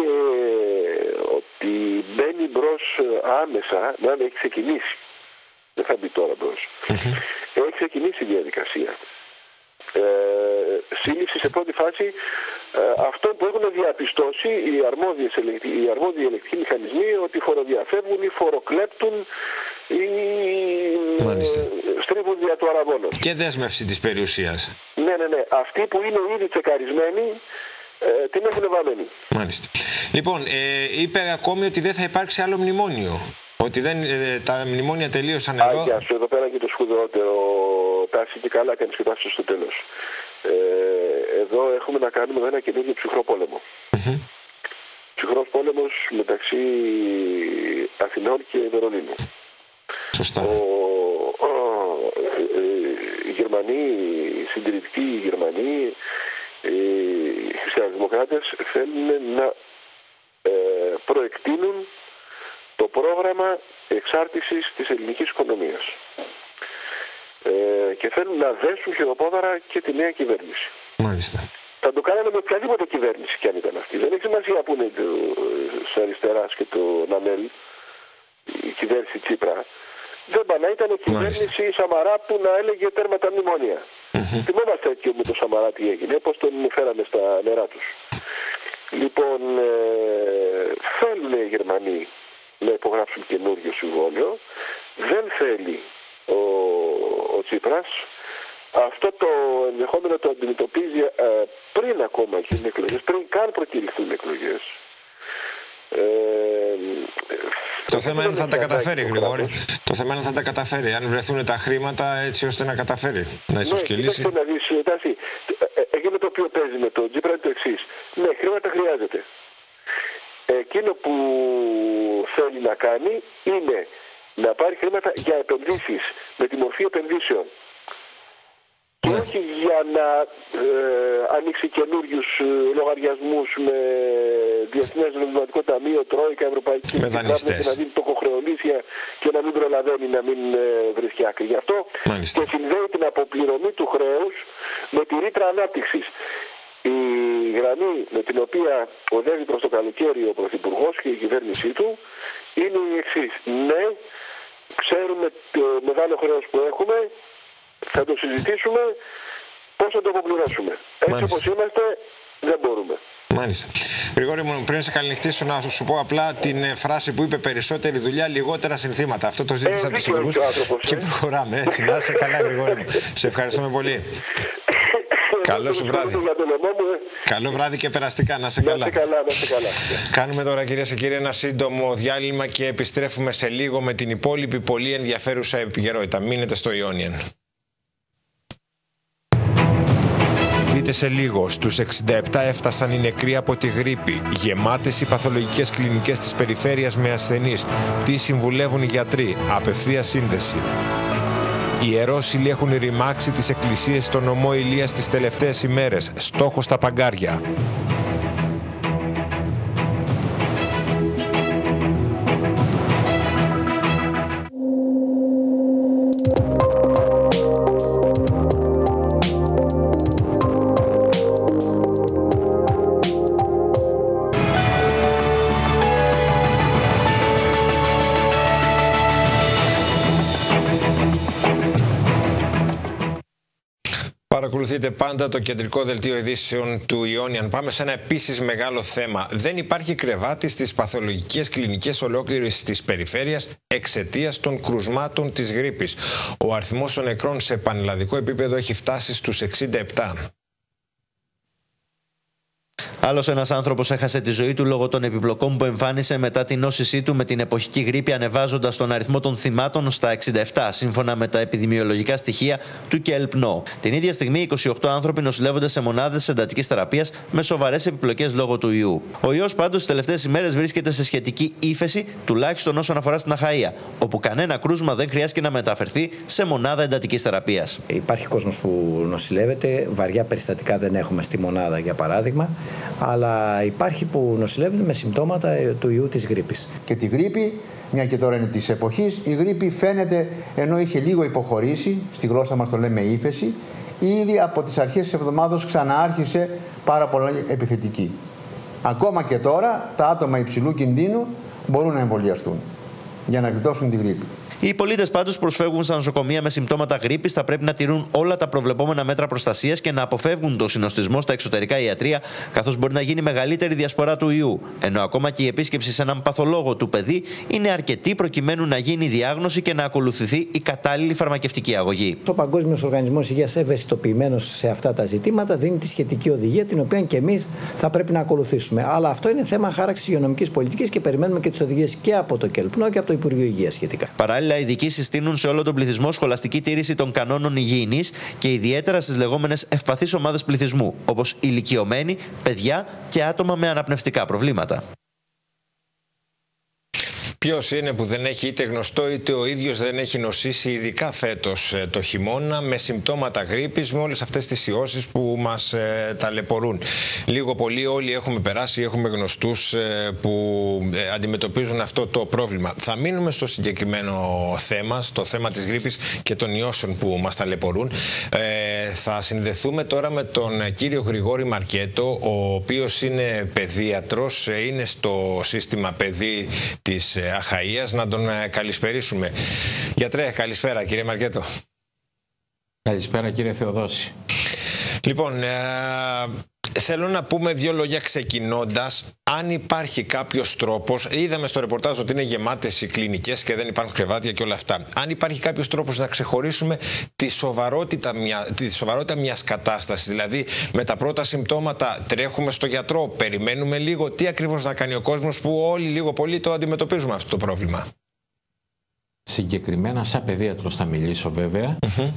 ότι μπαίνει μπρος άμεσα, να έχει ξεκινήσει. Δεν θα μπει τώρα μπρος. Mm-hmm. Έχει ξεκινήσει η διαδικασία. Ε, σύλληψη σε πρώτη φάση ε, αυτό που έχουν διαπιστώσει οι, αρμόδιες, οι αρμόδιοι ελεκτικοί μηχανισμοί, ότι φοροδιαφεύγουν ή φοροκλέπτουν ή ε, στρίβουν δια του αραβώνος. Και δέσμευση της περιουσίας. Ναι, ναι, ναι. Αυτοί που είναι ήδη τσεκαρισμένοι ε, την έχουν βαμμένη. Μάλιστα. Λοιπόν, ε, είπε ακόμη ότι δεν θα υπάρξει άλλο μνημόνιο. Ότι δεν, ε, τα μνημόνια τελείωσαν εδώ. Άγια σου, εδώ πέρα και το σπουδαιότερο, Τάση, και καλά κάνεις και φτάσεις στο τέλος. Ε, εδώ έχουμε να κάνουμε με ένα καινούργιο ψυχρό πόλεμο. Mm-hmm. Ψυχρός πόλεμος μεταξύ Αθηνών και Βερολίνου. Σωστά. Ο, ο, ε, οι Γερμανοί, οι συντηρητικοί Γερμανοί, οι χριστιανοδημοκράτες θέλουν να ε, προεκτείνουν το πρόγραμμα εξάρτησης της ελληνικής οικονομίας. Ε, και θέλουν να δέσουν χειροπόδαρα και τη νέα κυβέρνηση. Μάλιστα. Θα το κάνανε με οποιαδήποτε κυβέρνηση κι αν ήταν αυτή. Δεν έχει σημασία που είναι της αριστεράς και το Νανέλ, η κυβέρνηση Τσίπρα. Δεν πάνε να ήταν η κυβέρνηση Σαμαρά που να έλεγε τέρμα τα μνημόνια. Mm-hmm. Θυμόμαστε και με το Σαμαρά τι έγινε, πώς τον φέραμε στα νερά τους. Λοιπόν, ε, θέλουν οι Γερμανοί να υπογράψουν καινούριο συμβόλαιο. Δεν θέλει ο, ο Τσίπρας. Αυτό το ενδεχόμενο το αντιμετωπίζει ε, πριν ακόμα γίνουν εκλογές, πριν καν προκηρυχθούν εκλογές. Ε, το θέμα είναι θα τα καταφέρει, Γρηγόρη. Το θέμα είναι θα τα καταφέρει. Αν βρεθούν τα χρήματα έτσι ώστε να καταφέρει. Να ισοσκελίσει. Ναι, να δεις, Τάση, εκείνο το οποίο παίζει με το Τσίπρα είναι το εξής. Ναι, χρήματα χρειάζεται. Εκείνο που θέλει να κάνει είναι να πάρει χρήματα για επενδύσεις, με τη μορφή επενδύσεων. Και ναι. όχι για να ε, ανοίξει καινούριους ε, λογαριασμούς με Διεθνές Νομισματικό Ταμείο, Τρόικα, Ευρωπαϊκή Τράπεζα και να δίνει τοκοχρεωλήσια και να μην προλαβαίνει να μην ε, βρίσκει άκρη. Γι' αυτό Μάλιστα. και συνδέει την αποπληρωμή του χρέους με τη ρήτρα ανάπτυξης. Η γραμμή με την οποία οδεύει προς το καλοκαίρι ο Πρωθυπουργός και η κυβέρνησή του είναι η εξής. Ναι, ξέρουμε το μεγάλο χρέος που έχουμε, θα το συζητήσουμε πώς θα το αποπληρώσουμε. Έτσι όπως είμαστε δεν μπορούμε. Μάλιστα. Γρηγόρη μου, πριν σε καληνυχτήσω να σου πω απλά την φράση που είπε περισσότερη δουλειά, λιγότερα συνθήματα. Αυτό το ζήτησα ε, από τους υπουργούς και προχωράμε έτσι. Να είσαι καλά, Γρηγόρη μου. Σε ευχαριστούμε πολύ. Καλό σου βράδυ. Καλό βράδυ και περαστικά. Να σε καλά. Να καλά, να σε καλά. Κάνουμε τώρα, κυρίες και κύριοι, ένα σύντομο διάλειμμα και επιστρέφουμε σε λίγο με την υπόλοιπη πολύ ενδιαφέρουσα επικαιρότητα. Μείνετε στο Ionian. Δείτε σε λίγο, στους εξήντα επτά έφτασαν οι νεκροί από τη γρίπη. Γεμάτες οι παθολογικές κλινικές της περιφέρειας με ασθενείς. Τι συμβουλεύουν οι γιατροί, απευθείας σύνδεση. Οι ιερόσυλοι έχουν ρημάξει τις εκκλησίες στο νομό Ηλίας τις τελευταίες ημέρες. Στόχος στα παγκάρια. Παρακολουθείτε πάντα το κεντρικό δελτίο ειδήσεων του Ionian. Πάμε σε ένα επίσης μεγάλο θέμα. Δεν υπάρχει κρεβάτι στις παθολογικές κλινικές ολόκληρης της περιφέρειας εξαιτίας των κρουσμάτων της γρίπης. Ο αριθμός των νεκρών σε πανελλαδικό επίπεδο έχει φτάσει στους εξήντα επτά. Άλλος ένας άνθρωπος έχασε τη ζωή του λόγω των επιπλοκών που εμφάνισε μετά την νόσησή του με την εποχική γρίπη, ανεβάζοντας τον αριθμό των θυμάτων στα εξήντα επτά, σύμφωνα με τα επιδημιολογικά στοιχεία του ΚΕΛΠΝΟ. Την ίδια στιγμή, είκοσι οκτώ άνθρωποι νοσηλεύονται σε μονάδες εντατικής θεραπείας με σοβαρές επιπλοκές λόγω του ιού. Ο ιός πάντως τις τελευταίες ημέρες βρίσκεται σε σχετική ύφεση, τουλάχιστον όσον αφορά στην Αχαΐα, όπου κανένα κρούσμα δεν χρειάστηκε να μεταφερθεί σε μονάδα εντατικής θεραπείας. Υπάρχει κόσμος που νοσηλεύεται, βαριά περιστατικά δεν έχουμε στη μονάδα για παράδειγμα. Αλλά υπάρχει που νοσηλεύεται με συμπτώματα του ιού της γρίπης. Και τη γρίπη, μια και τώρα είναι της εποχής, η γρίπη φαίνεται, ενώ είχε λίγο υποχωρήσει, στη γλώσσα μας το λέμε ύφεση, ήδη από τις αρχές της εβδομάδας ξαναάρχισε πάρα πολύ επιθετική. Ακόμα και τώρα τα άτομα υψηλού κινδύνου μπορούν να εμβολιαστούν για να γλιτώσουν τη γρίπη. Οι πολίτες πάντως προσφεύγουν στα νοσοκομεία με συμπτώματα γρίπης θα πρέπει να τηρούν όλα τα προβλεπόμενα μέτρα προστασίας και να αποφεύγουν το συνοστισμό στα εξωτερικά ιατρεία, καθώς μπορεί να γίνει μεγαλύτερη διασπορά του ιού. Ενώ ακόμα και η επίσκεψη σε έναν παθολόγο του παιδί είναι αρκετή προκειμένου να γίνει η διάγνωση και να ακολουθηθεί η κατάλληλη φαρμακευτική αγωγή. Ο Παγκόσμιος Οργανισμός Υγείας, ευαισθητοποιημένος σε αυτά τα ζητήματα, δίνει τη σχετική οδηγία, την οποία και εμείς θα πρέπει να ακολουθήσουμε. Αλλά αυτό είναι θέμα χάραξης υγειονομικής πολιτικής και περιμένουμε και τις οδηγίες και από το ΚΕΛΠΝΟ και από το Υπουργείο Υγείας σχετικά. Οι ειδικοί συστήνουν σε όλο τον πληθυσμό σχολαστική τήρηση των κανόνων υγιεινής και ιδιαίτερα στις λεγόμενες ευπαθείς ομάδες πληθυσμού, όπως ηλικιωμένοι, παιδιά και άτομα με αναπνευστικά προβλήματα. Ποιος είναι που δεν έχει είτε γνωστό είτε ο ίδιος δεν έχει νοσήσει, ειδικά φέτος το χειμώνα, με συμπτώματα γρίπης, με όλες αυτές τις ιώσεις που μας ε, ταλαιπωρούν. Λίγο πολύ όλοι έχουμε περάσει, έχουμε γνωστούς ε, που ε, αντιμετωπίζουν αυτό το πρόβλημα. Θα μείνουμε στο συγκεκριμένο θέμα, στο θέμα της γρίπης και των ιώσεων που μας ταλαιπωρούν. Ε, θα συνδεθούμε τώρα με τον κύριο Γρηγόρη Μαρκέτο, ο οποίος είναι παιδίατρος, είναι στο σύστημα παιδί της Αχαΐας. Να τον καλησπερίσουμε. Γιατρέ, καλησπέρα κύριε Μαρκέτο. Καλησπέρα κύριε Θεοδόση. Λοιπόν, ε, θέλω να πούμε δύο λόγια ξεκινώντας. Αν υπάρχει κάποιος τρόπος, είδαμε στο ρεπορτάζ ότι είναι γεμάτες οι κλινικές και δεν υπάρχουν κρεβάτια και όλα αυτά. Αν υπάρχει κάποιος τρόπος να ξεχωρίσουμε τη σοβαρότητα, μια, τη σοβαρότητα μιας κατάστασης, δηλαδή με τα πρώτα συμπτώματα τρέχουμε στο γιατρό, περιμένουμε λίγο, τι ακριβώς να κάνει ο κόσμος που όλοι λίγο πολύ το αντιμετωπίζουμε αυτό το πρόβλημα. Συγκεκριμένα σαν παιδίατρος θα μιλήσω βέβαια. Mm-hmm.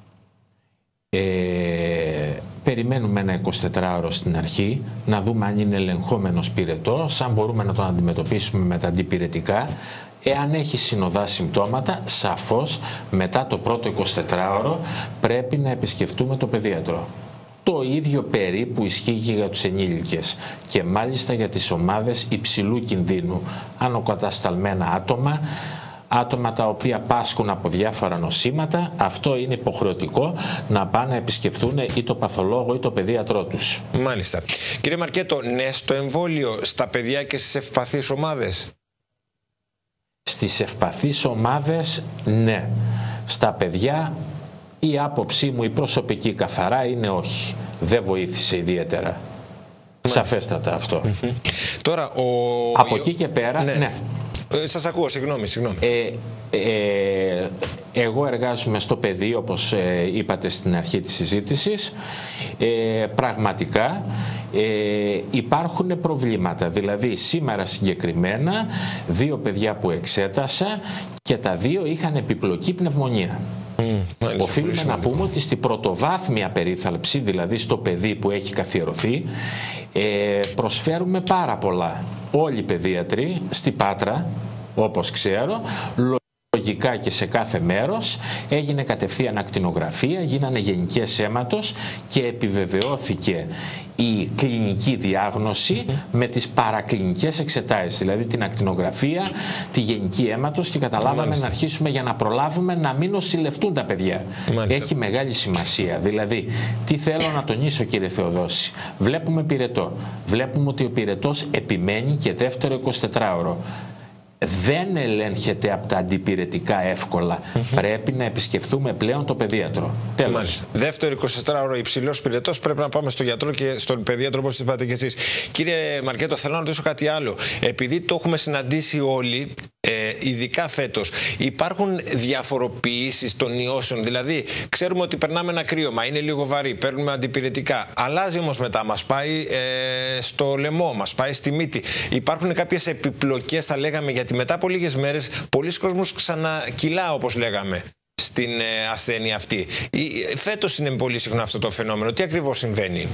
ε, περιμένουμε ένα εικοσιτετράωρο στην αρχή, να δούμε αν είναι ελεγχόμενος πυρετός, αν μπορούμε να τον αντιμετωπίσουμε με τα αντιπυρετικά. Εάν έχει συνοδά συμπτώματα, σαφώς μετά το πρώτο εικοσιτετράωρο πρέπει να επισκεφτούμε το παιδίατρο. Το ίδιο περίπου ισχύει και για τους ενήλικες και μάλιστα για τις ομάδες υψηλού κινδύνου, ανοκατασταλμένα άτομα, άτομα τα οποία πάσχουν από διάφορα νοσήματα. Αυτό είναι υποχρεωτικό να πάνε να επισκεφθούν ή το παθολόγο ή το παιδίατρό τους. Μάλιστα. Κύριε Μαρκέτο, ναι στο εμβόλιο στα παιδιά και στις ευπαθείς ομάδες? Στις ευπαθείς ομάδες ναι. Στα παιδιά η άποψή μου η προσωπική καθαρά είναι όχι. Δεν βοήθησε ιδιαίτερα. Μάλιστα. Σαφέστατα αυτό. Mm-hmm. Τώρα, ο... Από εκεί και πέρα, ναι. ναι. Ε, σας ακούω, συγγνώμη, συγγνώμη. Ε, ε, εγώ εργάζομαι στο παιδί, όπως ε, είπατε στην αρχή της συζήτησης. Ε, πραγματικά ε, υπάρχουν προβλήματα. Δηλαδή σήμερα συγκεκριμένα δύο παιδιά που εξέτασα και τα δύο είχαν επιπλοκή πνευμονία. Mm, μάλιστα, οφείλουμε να πούμε ότι στην πρωτοβάθμια περίθαλψη, δηλαδή στο παιδί που έχει καθιερωθεί, ε, προσφέρουμε πάρα πολλά. Όλοι οι παιδίατροι στη Πάτρα, όπως ξέρω, λογικά και σε κάθε μέρος, έγινε κατευθείαν ακτινογραφία, γίνανε γενικές αίματος και επιβεβαιώθηκε η κλινική διάγνωση mm-hmm. με τις παρακλινικές εξετάσεις, δηλαδή την ακτινογραφία, τη γενική αίματος, και καταλάβαμε Μάλιστα. να αρχίσουμε για να προλάβουμε να μην νοσηλευτούν τα παιδιά. Μάλιστα. Έχει μεγάλη σημασία. Δηλαδή, τι θέλω να τονίσω κύριε Θεοδόση, βλέπουμε πυρετό, βλέπουμε ότι ο πυρετός επιμένει και δεύτερο εικοσιτετράωρο. Δεν ελέγχεται από τα αντιπυρετικά εύκολα. Mm-hmm. Πρέπει να επισκεφθούμε πλέον το παιδίατρο. Τέλος. Μάλιστα. Δεύτερο εικοσιτετράωρο υψηλός πυρετός, πρέπει να πάμε στο γιατρό και στον παιδίατρο, όπως είπατε και εσείς. Κύριε Μαρκέτο, θέλω να ρωτήσω κάτι άλλο. Επειδή το έχουμε συναντήσει όλοι, ε, ειδικά φέτος, υπάρχουν διαφοροποιήσεις των ιώσεων. Δηλαδή, ξέρουμε ότι περνάμε ένα κρύωμα, είναι λίγο βαρύ, παίρνουμε αντιπυρετικά. Αλλάζει όμως μετά, μας πάει ε, στο λαιμό, μας πάει στη μύτη. Υπάρχουν κάποιες επιπλοκές, θα λέγαμε, γιατί μετά από λίγες μέρες πολλοί κόσμος ξανακυλά, όπως λέγαμε, στην ε, ασθένεια αυτή. Φέτος είναι πολύ συχνό αυτό το φαινόμενο. Τι ακριβώς συμβαίνει?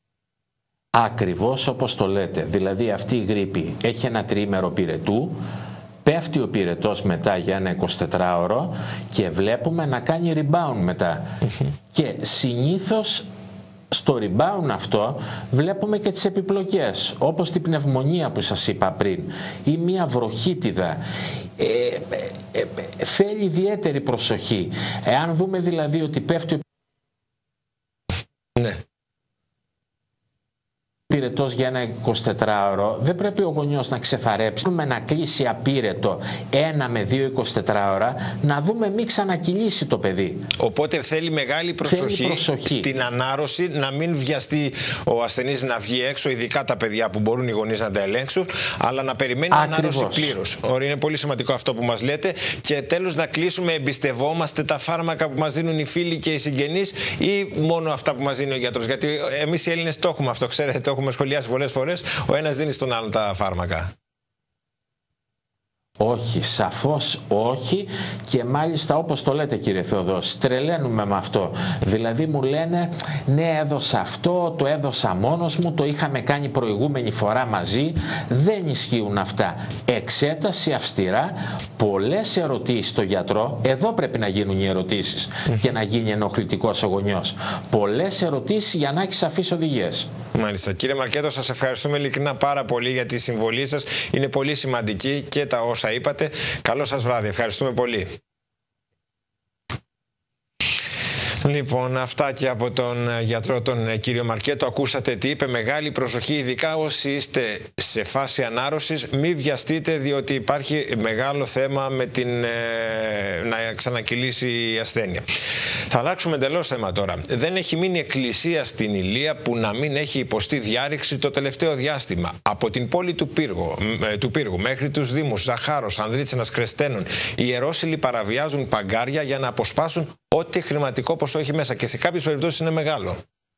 Ακριβώς όπως το λέτε. Δηλαδή αυτή η γρίπη έχει ένα τριήμερο πυρετού, πέφτει ο πυρετός μετά για ένα εικοσιτετράωρο και βλέπουμε να κάνει rebound μετά. Mm-hmm. Και συνήθως στο rebound αυτό βλέπουμε και τις επιπλοκές, όπως την πνευμονία που σας είπα πριν ή μια βροχίτιδα. Ε, ε, ε, θέλει ιδιαίτερη προσοχή. Εάν δούμε δηλαδή ότι πέφτει ο ναι. πυρετός για ένα εικοσιτετράωρο, δεν πρέπει ο γονιός να ξεθαρέψει με να κλείσει απείρετο ένα με δύο εικοσιτετράωρα, να δούμε μην ξανακυλήσει το παιδί. Οπότε θέλει μεγάλη προσοχή, θέλει προσοχή στην ανάρρωση, να μην βιαστεί ο ασθενής να βγει έξω, ειδικά τα παιδιά που μπορούν οι γονείς να τα ελέγξουν, αλλά να περιμένει ανάρρωση πλήρως. Είναι πολύ σημαντικό αυτό που μας λέτε. Και τέλος, να κλείσουμε, εμπιστευόμαστε τα φάρμακα που μας δίνουν οι φίλοι και οι συγγενείς ή μόνο αυτά που μας δίνει ο γιατρός? Γιατί εμείς οι Έλληνες το έχουμε αυτό, ξέρετε, το έχουμε σχολιάσει πολλές φορές. Ο ένας δίνει στον άλλον τα φάρμακα. Όχι, σαφώς όχι, και μάλιστα όπως το λέτε κύριε Θεοδόση, τρελαίνουμε με αυτό. Δηλαδή μου λένε ναι, έδωσα αυτό, το έδωσα μόνος μου, το είχαμε κάνει προηγούμενη φορά μαζί. Δεν ισχύουν αυτά. Εξέταση αυστηρά, πολλές ερωτήσεις στο γιατρό, εδώ πρέπει να γίνουν οι ερωτήσεις και να γίνει ενοχλητικός ο γονιός. Πολλές ερωτήσεις για να έχει σαφείς οδηγίες. Μάλιστα. Κύριε Μαρκέτο, σας ευχαριστούμε ειλικρινά πάρα πολύ για τη συμβολή σας. Είναι πολύ σημαντική και τα όσα είπατε. Καλό σας βράδυ. Ευχαριστούμε πολύ. Λοιπόν, αυτά και από τον γιατρό τον κύριο Μαρκέτο. Ακούσατε τι είπε. Μεγάλη προσοχή, ειδικά όσοι είστε σε φάση ανάρρωσης. Μην βιαστείτε, διότι υπάρχει μεγάλο θέμα με την, ε, να ξανακυλήσει η ασθένεια. Θα αλλάξουμε εντελώς θέμα τώρα. Δεν έχει μείνει εκκλησία στην Ηλία που να μην έχει υποστεί διάρρηξη το τελευταίο διάστημα. Από την πόλη του Πύργου, ε, του Πύργου μέχρι τους δήμους Ζαχάρος, Ανδρίτσενας, Κρεστένων, οι ιερόσυλοι παραβιάζουν παγκάρια για να αποσπάσουν ό,τι χρηματικό ποσό έχει μέσα, και σε κάποιες περιπτώσεις είναι μεγάλο.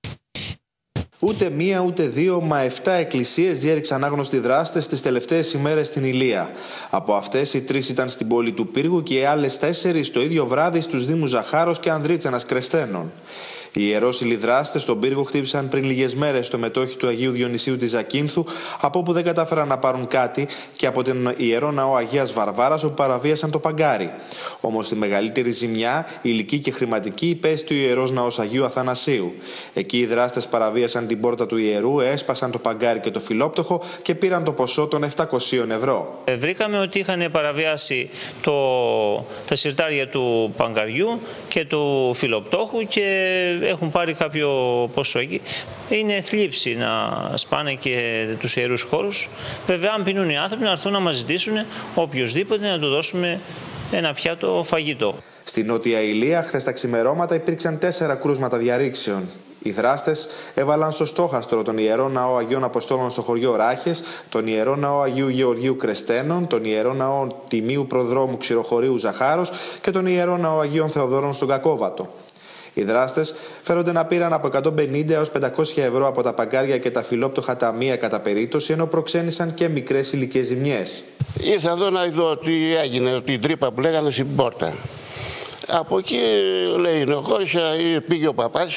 Ούτε μία ούτε δύο, μα εφτά εκκλησίες διέριξαν άγνωστοι δράστες τις τελευταίες ημέρες στην Ηλία. Από αυτές οι τρεις ήταν στην πόλη του Πύργου και οι άλλες τέσσερις το ίδιο βράδυ στους δήμους Ζαχάρος και Ανδρίτσενας Κρεστένων. Οι ιερόσυλοι δράστες στον Πύργο χτύπησαν πριν λίγες μέρες το μετόχι του Αγίου Διονυσίου της Ζακίνθου, από όπου δεν κατάφεραν να πάρουν κάτι, και από τον Ιερό Ναό Αγίας Βαρβάρας, όπου παραβίασαν το παγκάρι. Όμως τη μεγαλύτερη ζημιά, υλική και χρηματική, υπέστη ο Ιερός Ναός Αγίου Αθανασίου. Εκεί οι δράστες παραβίασαν την πόρτα του ιερού, έσπασαν το παγκάρι και το φιλόπτωχο και πήραν το ποσό των επτακοσίων ευρώ. Βρήκαμε ότι είχαν παραβιάσει το, τα συρτάρια του παγκαριού και του φιλοπτώχου και έχουν πάρει κάποιο ποσό εκεί. Είναι θλίψη να σπάνε και τους ιερούς χώρους. Βέβαια, αν πεινούν οι άνθρωποι, να έρθουν να μας ζητήσουν οποιοσδήποτε να του δώσουμε ένα πιάτο φαγητό. Στην Νότια Ηλία, χθες τα ξημερώματα, υπήρξαν τέσσερα κρούσματα διαρρήξεων. Οι δράστες έβαλαν στο στόχαστρο τον Ιερό Ναό Αγίων Αποστόλων στο χωριό Ράχες, τον Ιερό Ναό Αγίου Γεωργίου Κρεστένων, τον Ιερό Ναό Τιμίου Προδρόμου Ξηροχωρίου Ζαχάρος και τον Ιερό Ναό Αγίων Θεοδόρων στον Κακόβατο. Οι δράστες φέρονται να πήραν από εκατόν πενήντα έως πεντακόσια ευρώ από τα παγκάρια και τα φιλόπτωχα ταμεία κατά περίπτωση, ενώ προξένησαν και μικρές υλικές ζημιές. Ήρθα εδώ να δω τι έγινε, την τρύπα που λέγανε στην πόρτα. Από εκεί, λέει, νοχώρησα ή πήγε ο παπάς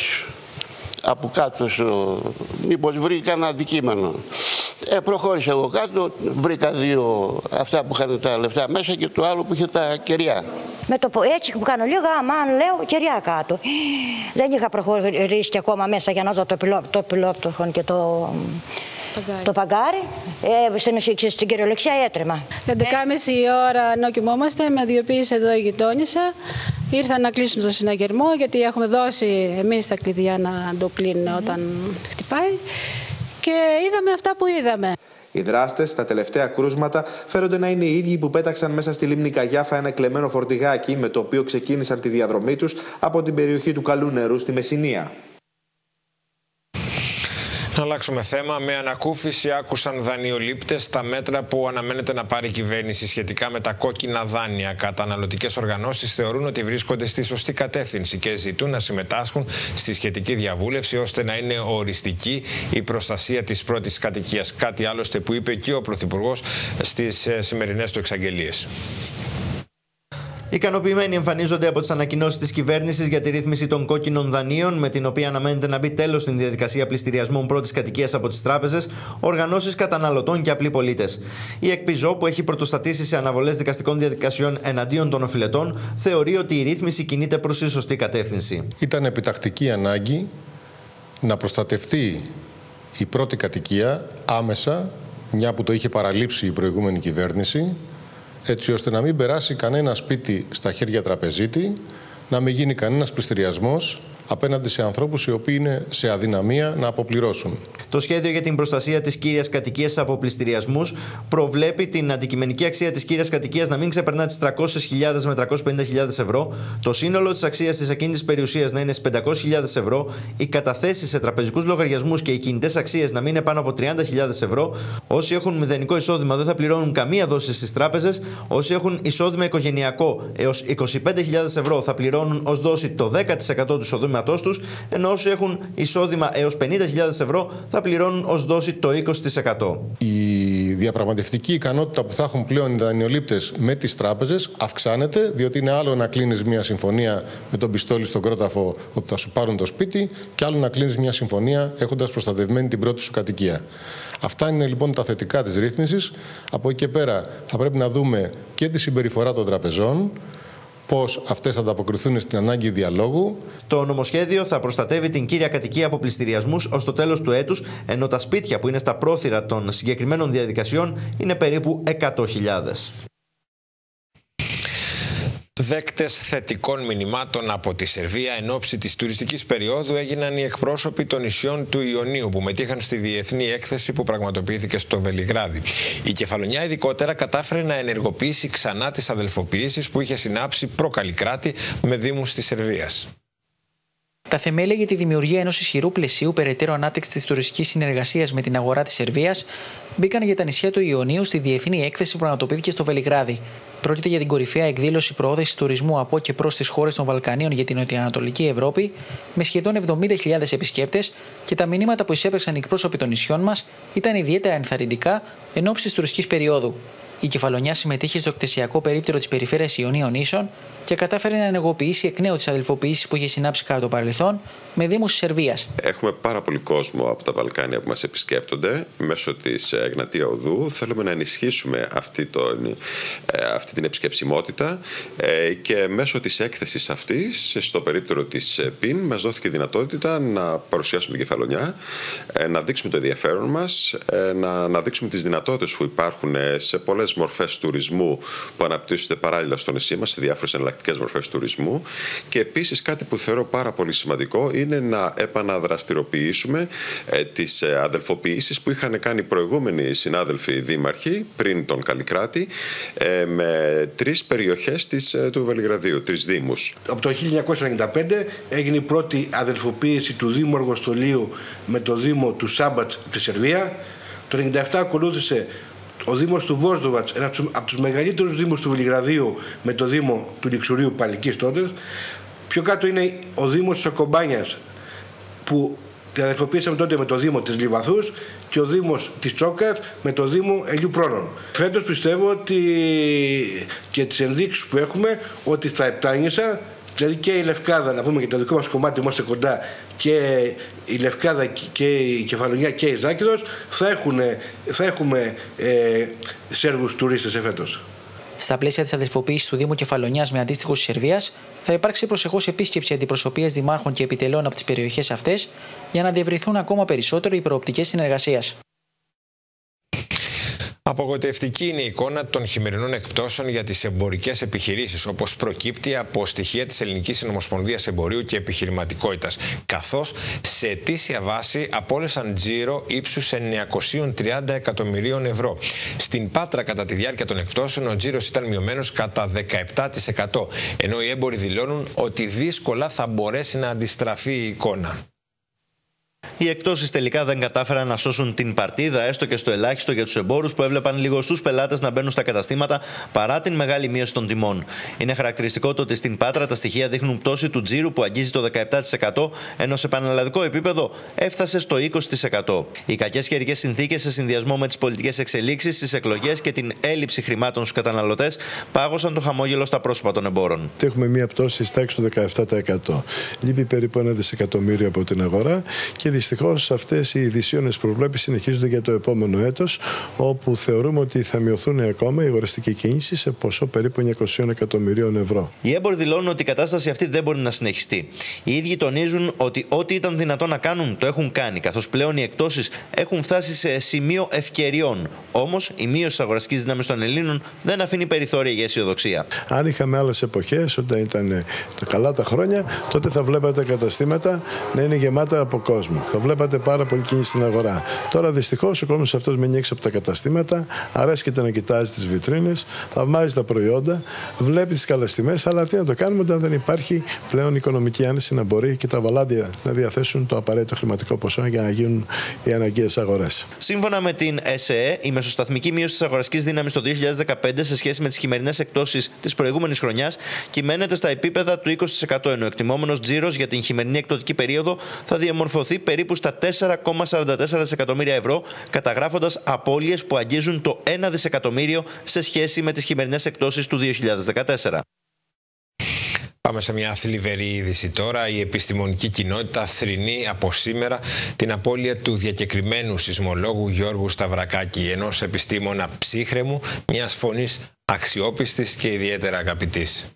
από κάτω, στο... μήπως βρήκα ένα αντικείμενο. Ε, προχώρησα εγώ κάτω, βρήκα δύο αυτά που είχαν τα λεφτά μέσα και το άλλο που είχε τα κεριά. Με το έτσι που κάνω λίγο, αμάν λέω κεριά κάτω. Δεν είχα προχωρήσει και ακόμα μέσα για να δω το, πιλό, το πιλόπτωχο και το παγκάρι. Το παγκάρι. Ε, στην, στην κυριολεξία έτρεμα. έντεκα και μισή ώρα ενώ κοιμόμαστε, με ειδοποίησε εδώ η γειτόνισσα. Ήρθαν να κλείσουν το συναγερμό, γιατί έχουμε δώσει εμείς τα κλειδιά να το κλείνουν mm. όταν χτυπάει. Και είδαμε αυτά που είδαμε. Οι δράστες στα τελευταία κρούσματα φέρονται να είναι οι ίδιοι που πέταξαν μέσα στη λίμνη Καγιάφα ένα κλεμμένο φορτηγάκι, με το οποίο ξεκίνησαν τη διαδρομή τους από την περιοχή του Καλού Νερού στη Μεσσηνία. Να αλλάξουμε θέμα. Με ανακούφιση άκουσαν δανειολήπτες τα μέτρα που αναμένεται να πάρει η κυβέρνηση σχετικά με τα κόκκινα δάνεια. Καταναλωτικές οργανώσεις θεωρούν ότι βρίσκονται στη σωστή κατεύθυνση και ζητούν να συμμετάσχουν στη σχετική διαβούλευση, ώστε να είναι οριστική η προστασία της πρώτης κατοικίας. Κάτι άλλωστε που είπε και ο Πρωθυπουργός στις σημερινές του εξαγγελίες. Ικανοποιημένοι εμφανίζονται από τις ανακοινώσεις της κυβέρνησης για τη ρύθμιση των κόκκινων δανείων, με την οποία αναμένεται να μπει τέλος στην διαδικασία πληστηριασμών πρώτης κατοικίας από τις τράπεζες, οργανώσεις καταναλωτών και απλοί πολίτες. Η ΕΚΠΙΖΟ, που έχει πρωτοστατήσει σε αναβολές δικαστικών διαδικασιών εναντίον των οφειλετών, θεωρεί ότι η ρύθμιση κινείται προς τη σωστή κατεύθυνση. Ήταν επιτακτική ανάγκη να προστατευτεί η πρώτη κατοικία άμεσα, μια που το είχε παραλείψει η προηγούμενη κυβέρνηση, έτσι ώστε να μην περάσει κανένα σπίτι στα χέρια τραπεζίτη, να μην γίνει κανένας πληστηριασμός απέναντι σε ανθρώπους οι οποίοι είναι σε αδυναμία να αποπληρώσουν. Το σχέδιο για την προστασία της κύριας κατοικίας από πληστηριασμούς προβλέπει την αντικειμενική αξία της κύριας κατοικίας να μην ξεπερνά τις τριακόσιες χιλιάδες με τριακόσιες πενήντα χιλιάδες ευρώ, το σύνολο της αξίας της ακίνητης περιουσίας να είναι στις πεντακόσιες χιλιάδες ευρώ, οι καταθέσεις σε τραπεζικούς λογαριασμούς και οι κινητές αξίες να μην είναι πάνω από τριάντα χιλιάδες ευρώ, όσοι έχουν μηδενικό εισόδημα δεν θα πληρώνουν καμία δόση στις τράπεζες, όσοι έχουν εισόδημα οικογενειακό έως είκοσι πέντε χιλιάδες ευρώ θα πληρώνουν πληρώνουν ως δόση το δέκα τοις εκατό του εισοδήματός τους, ενώ όσοι έχουν εισόδημα έως πενήντα χιλιάδες ευρώ θα πληρώνουν ως δόση το είκοσι τοις εκατό. Η διαπραγματευτική ικανότητα που θα έχουν πλέον οι δανειολήπτες με τις τράπεζες αυξάνεται, διότι είναι άλλο να κλείνεις μια συμφωνία με τον πιστόλι στον κρόταφο ότι θα σου πάρουν το σπίτι, και άλλο να κλείνεις μια συμφωνία έχοντας προστατευμένη την πρώτη σου κατοικία. Αυτά είναι λοιπόν τα θετικά της ρύθμισης. Από εκεί και πέρα θα πρέπει να δούμε και τη συμπεριφορά των τραπεζών, πώς αυτές θα ανταποκριθούν στην ανάγκη διαλόγου. Το νομοσχέδιο θα προστατεύει την κύρια κατοικία από πληστηριασμούς ως το τέλος του έτους, ενώ τα σπίτια που είναι στα πρόθυρα των συγκεκριμένων διαδικασιών είναι περίπου εκατό χιλιάδες. Δέκτες θετικών μηνυμάτων από τη Σερβία εν ώψη της τουριστικής περίοδου έγιναν οι εκπρόσωποι των νησιών του Ιωνίου που μετήχαν στη διεθνή έκθεση που πραγματοποιήθηκε στο Βελιγράδι. Η Κεφαλονιά ειδικότερα κατάφερε να ενεργοποιήσει ξανά τις αδελφοποιήσεις που είχε συνάψει προ-Καλλικράτη με δήμους της Σερβίας. Τα θεμέλια για τη δημιουργία ενός ισχυρού πλαισίου περαιτέρω ανάπτυξης της τουριστικής συνεργασίας με την αγορά της Σερβίας μπήκαν για τα νησιά του Ιωνίου στη διεθνή έκθεση που πραγματοποιήθηκε στο Βελιγράδι. Πρόκειται για την κορυφαία εκδήλωση προώθησης τουρισμού από και προς τις χώρες των Βαλκανίων για την Νοτιοανατολική Ευρώπη, με σχεδόν εβδομήντα χιλιάδες επισκέπτες, και τα μηνύματα που εισέπραξαν οι εκπρόσωποι των νησιών μας ήταν ιδιαίτερα ενθαρρυντικά εν ώψη της τουριστικής περίοδου. Η Κεφαλονιά συμμετείχε στο εκθεσιακό περίπτερο της περιφέρειας Ιωνίων Νήσων και κατάφερε να ενεργοποιήσει εκ νέου τις αδελφοποιήσεις που είχε συνάψει κατά το παρελθόν με δήμους της Σερβίας. Έχουμε πάρα πολύ κόσμο από τα Βαλκάνια που μας επισκέπτονται μέσω της Εγνατία Οδού. Θέλουμε να ενισχύσουμε αυτή, τον, αυτή την επισκεψιμότητα και μέσω της έκθεσης αυτής, στο περίπτερο της ΠΙΝ, μας δόθηκε δυνατότητα να παρουσιάσουμε την Κεφαλονιά, να δείξουμε το ενδιαφέρον μας, να, να δείξουμε τις δυνατότητες που υπάρχουν σε πολλές μορφές τουρισμού που αναπτύσσονται παράλληλα στο νησί μας, σε διάφορες εναλλακτικές μορφές τουρισμού. Και επίσης κάτι που θεωρώ πάρα πολύ σημαντικό είναι να επαναδραστηριοποιήσουμε ε, τις ε, αδελφοποιήσεις που είχαν κάνει προηγούμενοι συνάδελφοι δήμαρχοι πριν τον Καλλικράτη ε, με τρεις περιοχές της, ε, του Βελιγραδίου, τρεις δήμους. Από το χίλια εννιακόσια ενενήντα πέντε έγινε η πρώτη αδελφοποίηση του Δήμου Αργοστολίου με το Δήμο του Σάμπατς στη Σερβία. Το χίλια εννιακόσια ενενήντα επτά ακολούθησε ο Δήμος του Βόσδοβατς, ένα από τους μεγαλύτερους δήμους του Βελιγραδίου, με το Δήμο του Λιξουρίου Παλικής τότε. Πιο κάτω είναι ο Δήμος της Οκομπάνιας, που την αδελφοποίησαμε τότε με το Δήμο της Λιβαθούς, και ο Δήμος της Τσόκας με το Δήμο Ελιού Πρόνων. Φέτος πιστεύω ότι και τις ενδείξεις που έχουμε ότι στα Επτάνησα, δηλαδή και η Λευκάδα, να πούμε και το δικό μας κομμάτι, είμαστε κοντά, και η Λευκάδα και η Κεφαλονιά και η Ζάκηδος, θα, έχουν, θα έχουμε ε, Σέρβους τουρίστες εφέτος. Στα πλαίσια της αδελφοποίησης του Δήμου Κεφαλονιάς με αντίστοιχους της Σερβίας, θα υπάρξει προσεχώς επίσκεψη αντιπροσωπείας δημάρχων και επιτελών από τις περιοχές αυτές για να διευρυνθούν ακόμα περισσότερο οι προοπτικές συνεργασίας. Απογοητευτική είναι η εικόνα των χειμερινών εκπτώσεων για τις εμπορικές επιχειρήσεις, όπως προκύπτει από στοιχεία της Ελληνικής Συνομοσπονδίας Εμπορίου και Επιχειρηματικότητας, καθώς σε ετήσια βάση απόλυσαν τζίρο ύψους εννιακόσια τριάντα εκατομμυρίων ευρώ. Στην Πάτρα, κατά τη διάρκεια των εκπτώσεων, ο τζίρος ήταν μειωμένος κατά δεκαεπτά τοις εκατό, ενώ οι έμποροι δηλώνουν ότι δύσκολα θα μπορέσει να αντιστραφεί η εικόνα. Οι εκπτώσεις τελικά δεν κατάφεραν να σώσουν την παρτίδα, έστω και στο ελάχιστο για τους εμπόρους που έβλεπαν λιγοστούς πελάτες να μπαίνουν στα καταστήματα παρά την μεγάλη μείωση των τιμών. Είναι χαρακτηριστικό το ότι στην Πάτρα τα στοιχεία δείχνουν πτώση του τζίρου που αγγίζει το δεκαεπτά τοις εκατό, ενώ σε πανελλαδικό επίπεδο έφτασε στο είκοσι τοις εκατό. Οι κακές καιρικές συνθήκες, σε συνδυασμό με τις πολιτικές εξελίξεις, τις εκλογές και την έλλειψη χρημάτων στους καταναλωτές, πάγωσαν το χαμόγελο στα πρόσωπα των εμπόρων. Έχουμε μία πτώση στη τάξη του δεκαεπτά τοις εκατό. Λείπει περίπου ένα δισεκατομμύριο από την αγορά και δυστυχώς αυτές οι ειδησίωνες προβλέψεις συνεχίζονται για το επόμενο έτος, όπου θεωρούμε ότι θα μειωθούν ακόμα η αγοραστική κίνηση σε ποσό περίπου εννιακόσια εκατομμυρίων ευρώ. Οι έμποροι δηλώνουν ότι η κατάσταση αυτή δεν μπορεί να συνεχιστεί. Οι ίδιοι τονίζουν ότι ό,τι ήταν δυνατό να κάνουν το έχουν κάνει, καθώς πλέον οι εκπτώσεις έχουν φτάσει σε σημείο ευκαιριών. Όμως η μείωση της αγοραστικής δύναμης των Ελλήνων δεν αφήνει περιθώρια για αισιοδοξία. Αν είχαμε άλλες εποχές, όταν ήταν τα καλά τα χρόνια, τότε θα βλέπατε τα καταστήματα να είναι γεμάτα από κόσμο. θα βλέπατε πάρα πολύ κίνηση στην αγορά. Τώρα δυστυχώς ο κόσμος αυτός μένει έξω από τα καταστήματα, αρέσκεται να κοιτάζει τις βιτρίνες, θαυμάζει τα προϊόντα, βλέπει τις καλές τιμές, αλλά τι να το κάνουμε όταν δεν υπάρχει πλέον οικονομική άνεση να μπορεί και τα βαλάντια να διαθέσουν το απαραίτητο χρηματικό ποσό για να γίνουν οι αναγκαίες αγορές. Σύμφωνα με την ΕΣΕΕ, η μεσοσταθμική μείωση της αγοραστικής δύναμης το δύο χιλιάδες δεκαπέντε σε σχέση με τις χειμερινές εκτόσεις της προηγούμενης χρονιάς κυμαίνεται στα επίπεδα του είκοσι τοις εκατό, ενώ ο εκτιμόμενος τζίρος για την χειμερινή εκπτωτική περίοδο θα διαμορφωθεί περίπου στα τέσσερα κόμμα σαράντα τέσσερα δισεκατομμύρια ευρώ, καταγράφοντας απώλειες που αγγίζουν το ένα δισεκατομμύριο σε σχέση με τις χειμερινές εκτόσεις του δύο χιλιάδες δεκατέσσερα. Πάμε σε μια θλιβερή είδηση τώρα. Η επιστημονική κοινότητα θρηνεί από σήμερα την απώλεια του διακεκριμένου σεισμολόγου Γιώργου Σταυρακάκη, ενός επιστήμονα ψύχρεμου, μιας φωνής αξιόπιστης και ιδιαίτερα αγαπητής.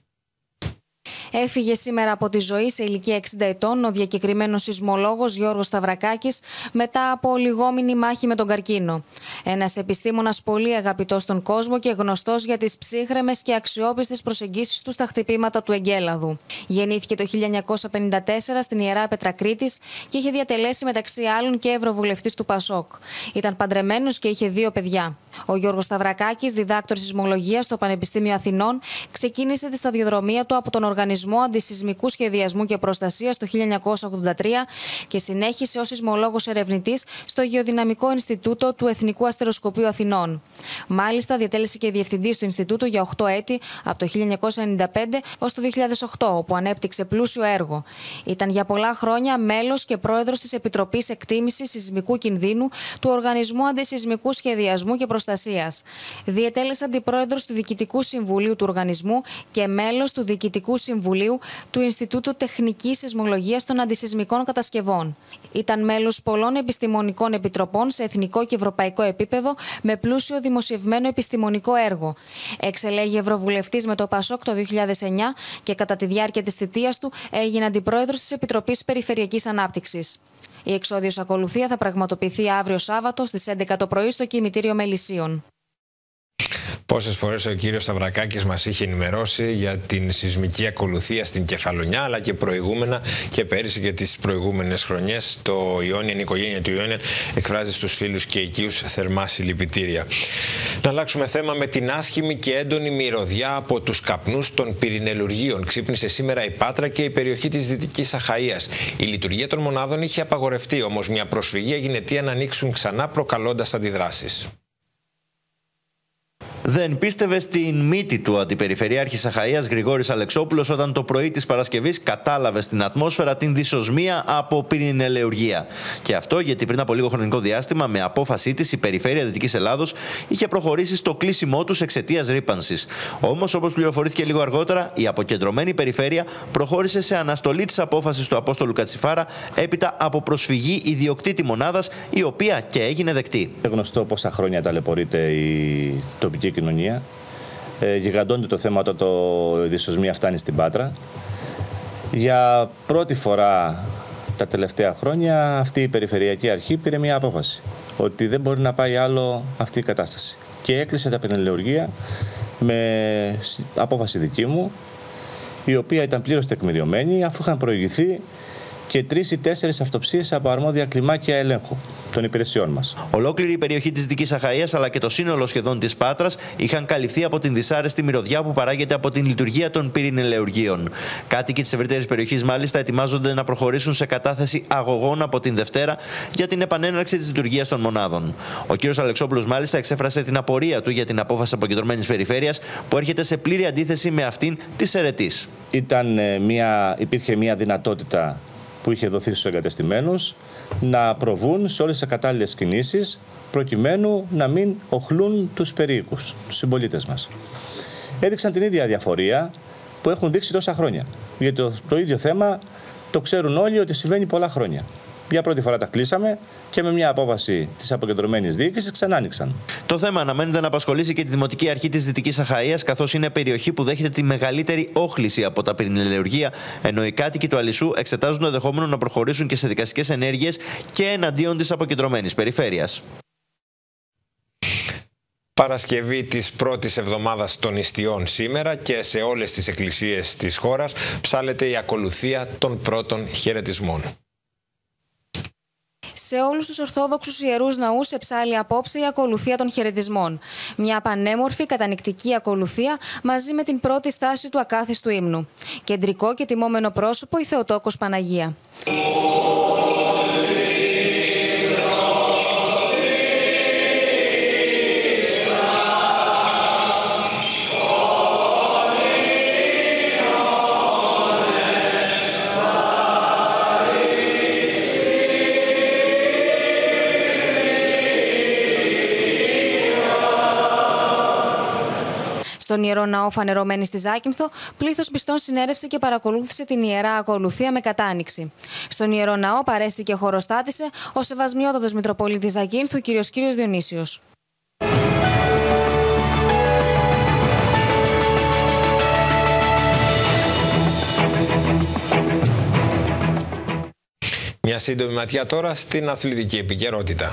Έφυγε σήμερα από τη ζωή σε ηλικία εξήντα ετών ο διακεκριμένος σεισμολόγος Γιώργος Σταυρακάκης μετά από λιγόμενη μάχη με τον καρκίνο. Ένας επιστήμονας πολύ αγαπητός στον κόσμο και γνωστός για τις ψύχρεμες και αξιόπιστες προσεγγίσεις του στα χτυπήματα του εγκέλαδου. Γεννήθηκε το χίλια εννιακόσια πενήντα τέσσερα στην Ιερά Πέτρα Κρήτης και είχε διατελέσει μεταξύ άλλων και ευρωβουλευτής του Πασόκ. Ήταν παντρεμένος και είχε δύο παιδιά. Ο Γιώργος Σταυρακάκης, διδάκτορ σεισμολογίας στο Πανεπιστήμιο Αθηνών, ξεκίνησε τη σταδιοδρομία του από τον Οργανισμό Αντισεισμικού Σχεδιασμού και Προστασίας το χίλια εννιακόσια ογδόντα τρία και συνέχισε ως σεισμολόγος ερευνητής στο Γεωδυναμικό Ινστιτούτο του Εθνικού Αστεροσκοπείου Αθηνών. Μάλιστα, διατέλεσε και διευθυντής του Ινστιτούτου για οκτώ έτη, από το χίλια εννιακόσια ενενήντα πέντε ως το δύο χιλιάδες οκτώ, όπου ανέπτυξε πλούσιο έργο. Ήταν για πολλά χρόνια μέλος και πρόεδρος της Επιτροπής Εκτίμησης Σεισμικού Κινδύνου του Οργανισμού Αντισεισμικού Σχεδιασμού και Προστασίας. Διετέλεσε αντιπρόεδρος του Διοικητικού Συμβουλίου του Οργανισμού και μέλος του Διοικητικού Συμβουλίου του Ινστιτούτου Τεχνικής Σεισμολογίας των Αντισεισμικών Κατασκευών. Ήταν μέλος πολλών επιστημονικών επιτροπών σε εθνικό και ευρωπαϊκό επίπεδο με πλούσιο δημοσιευμένο επιστημονικό έργο. Εξελέγει ευρωβουλευτής με το Πασόκ το δύο χιλιάδες εννιά και κατά τη διάρκεια της θητείας του έγινε αντιπρόεδρος της Επιτροπής Περιφερειακής Ανάπτυξης. Η εξόδιος ακολουθία θα πραγματοποιηθεί αύριο Σάββατο στις έντεκα το πρωί στο Κημητήριο Μελισσίων. Πόσες φορές ο κύριος Σταυρακάκης μας είχε ενημερώσει για την σεισμική ακολουθία στην Κεφαλονιά, αλλά και προηγούμενα και πέρυσι και τις προηγούμενες χρονιές. Το Ιόνιαν, η οικογένεια του Ιόνιαν εκφράζει στους φίλους και οικείους θερμά συλληπιτήρια. Να αλλάξουμε θέμα με την άσχημη και έντονη μυρωδιά από τους καπνούς των πυρηνελουργείων. Ξύπνησε σήμερα η Πάτρα και η περιοχή της Δυτικής Αχαΐας. Η λειτουργία των μονάδων είχε απαγορευτεί, όμως μια προσφυγή έγινε αιτία να ανοίξουν ξανά, προκαλώντας αντιδράσεις. Δεν πίστευε στην μύτη του αντιπεριφερειάρχης Αχαΐας Γρηγόρης Αλεξόπουλος όταν το πρωί της Παρασκευής κατάλαβε στην ατμόσφαιρα την δυσοσμία από πυρηνελεουργία. Και αυτό γιατί πριν από λίγο χρονικό διάστημα, με απόφασή της, η Περιφέρεια Δυτικής Ελλάδος είχε προχωρήσει στο κλείσιμό τους εξαιτίας ρύπανσης. Όμως, όπως πληροφορήθηκε λίγο αργότερα, η αποκεντρωμένη περιφέρεια προχώρησε σε αναστολή της απόφασης του Απόστολου Κατσιφάρα έπειτα από προσφυγή ιδιοκτήτη μονάδας, η οποία και έγινε δεκτή. Είναι γνωστό πόσα χρόνια ταλαιπωρείται η τοπική κοινωνία. Ε, γιγαντώνεται το θέμα όταν το, η δυσοσμία φτάνει στην Πάτρα. Για πρώτη φορά τα τελευταία χρόνια αυτή η Περιφερειακή Αρχή πήρε μια απόφαση ότι δεν μπορεί να πάει άλλο αυτή η κατάσταση και έκλεισε τα πυρηνελεουργεία με απόφαση δική μου, η οποία ήταν πλήρως τεκμηριωμένη, αφού είχαν προηγηθεί και τρεις ή τέσσερις αυτοψίες από αρμόδια κλιμάκια ελέγχου των υπηρεσιών μας. Ολόκληρη η περιοχή της Δυτικής Αχαΐας αλλά και το σύνολο σχεδόν της Πάτρας είχαν καλυφθεί από την δυσάρεστη μυρωδιά που παράγεται από την λειτουργία των πυρηνελεουργείων. Κάτοικοι της ευρύτερης περιοχής μάλιστα ετοιμάζονται να προχωρήσουν σε κατάθεση αγωγών από την Δευτέρα για την επανέναρξη της λειτουργίας των μονάδων. Ο κ. Αλεξόπουλος μάλιστα εξέφρασε την απορία του για την απόφαση αποκεντρωμένης περιφέρειας που έρχεται σε πλήρη αντίθεση με αυτήν της αιρετής. Ήταν μια, υπήρχε μια δυνατότητα που είχε δοθεί στους εγκατεστημένους να προβούν σε όλες τις κατάλληλες κινήσεις προκειμένου να μην οχλούν τους περίοικους, τους συμπολίτες μας. Έδειξαν την ίδια διαφορία που έχουν δείξει τόσα χρόνια. Γιατί το, το ίδιο θέμα το ξέρουν όλοι ότι συμβαίνει πολλά χρόνια. Για πρώτη φορά τα κλείσαμε και με μια απόφαση της αποκεντρωμένης διοίκησης ξανά άνοιξαν. Το θέμα αναμένεται να απασχολήσει και τη Δημοτική Αρχή της Δυτικής Αχαΐας, καθώς είναι περιοχή που δέχεται τη μεγαλύτερη όχληση από τα πυρηνελεουργεία, ενώ οι κάτοικοι του Αλυσού εξετάζουν το ενδεχόμενο να προχωρήσουν και σε δικαστικές ενέργειες και εναντίον της αποκεντρωμένης περιφέρειας. Παρασκευή της πρώτης εβδομάδας των Ιστιών σήμερα και σε όλες τις εκκλησίες της χώρας ψάλλεται η ακολουθία των πρώτων χαιρετισμών. Σε όλους τους Ορθόδοξους Ιερούς Ναούς εψάλλει απόψε η ακολουθία των χαιρετισμών. Μια πανέμορφη κατανυκτική ακολουθία μαζί με την πρώτη στάση του ακάθιστου ύμνου. Κεντρικό και τιμόμενο πρόσωπο η Θεοτόκος Παναγία. Στον Ιερό Ναό, φανερωμένη στη Ζάκυνθο, πλήθος πιστών συνέρευσε και παρακολούθησε την ιερά ακολουθία με κατάνοιξη. Στον Ιερό Ναό παρέστη και χοροστάτησε ο Σεβασμιότατος Μητροπολίτης Ζακύνθου, κύριος Κύριος Διονύσιος. Μια σύντομη ματιά τώρα στην αθλητική επικαιρότητα.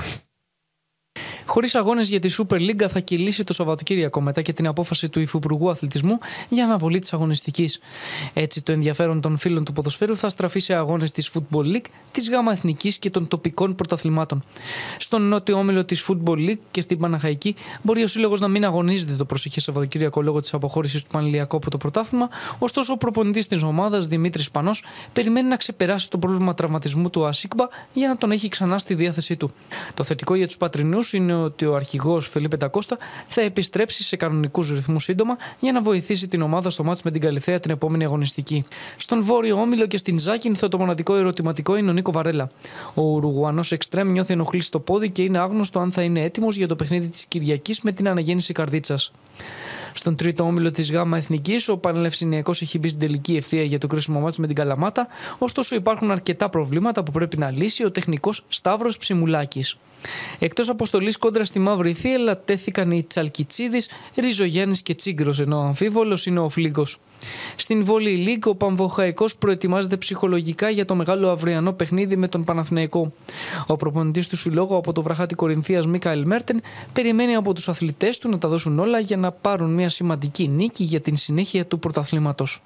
Χωρίς αγώνες για τη Super League θα κυλήσει το Σαββατοκύριακο μετά και την απόφαση του Υφυπουργού Αθλητισμού για αναβολή της αγωνιστικής. Έτσι, το ενδιαφέρον των φίλων του ποδοσφαίρου θα στραφεί σε αγώνες της Football League, της ΓΑΜΑ Εθνικής και των τοπικών πρωταθλημάτων. Στον νότιο όμιλο της Football League και στην Παναχαϊκή μπορεί ο σύλλογος να μην αγωνίζεται το προσεχές Σαββατοκύριακο λόγω της αποχώρησης του Πανελληνιακού από το πρωτάθλημα. Ωστόσο, ο προπονητής της ομάδας, Δημήτρης Πανός, περιμένει να ξεπεράσει το πρόβλημα τραυματισμού του Ασίκμπα για να τον έχει ξανά στη διάθεσή του. Το θετικό για τους πατρινούς είναι ότι ο αρχηγός Φελίπε Ντακώστα θα επιστρέψει σε κανονικούς ρυθμούς σύντομα για να βοηθήσει την ομάδα στο μάτς με την Καλιθέα την επόμενη αγωνιστική. Στον βόρειο όμιλο και στην Ζάκυνθο το μοναδικό ερωτηματικό είναι ο Νίκο Βαρέλα. Ο Ουρουγουανός εξτρέμ νιώθει ενοχλήσει στο πόδι και είναι άγνωστο αν θα είναι έτοιμος για το παιχνίδι της Κυριακής με την αναγέννηση καρδίτσας. Στον τρίτο όμιλο της ΓΑΜΑ Εθνικής, ο Πανελευσηνιακός έχει μπει στην τελική ευθεία για το κρίσιμο μάτς με την Καλαμάτα, ωστόσο υπάρχουν αρκετά προβλήματα που πρέπει να λύσει ο τεχνικός Σταύρος Ψιμουλάκης. Εκτός αποστολής κόντρα στη Μαύρη Θύελλα τέθηκαν οι Τσαλκιτσίδης, Ριζογιάννης και Τσίγκρος, ενώ ο αμφίβολος είναι ο Φλίγκος. Στην Βόλεϊ Λίγκ, ο Παμβοχαϊκός προετοιμάζεται ψυχολογικά για το μεγάλο αυριανό παιχνίδι με τον Παναθηναϊκό. Ο προπονητής του συλλόγου από το βραχάτι Κορινθίας Μίκαελ Μέρτεν περιμένει από τους αθλητές του να τα δώσουν όλα για να πάρουν μια σημαντική νίκη για την συνέχεια του πρωταθλήματος.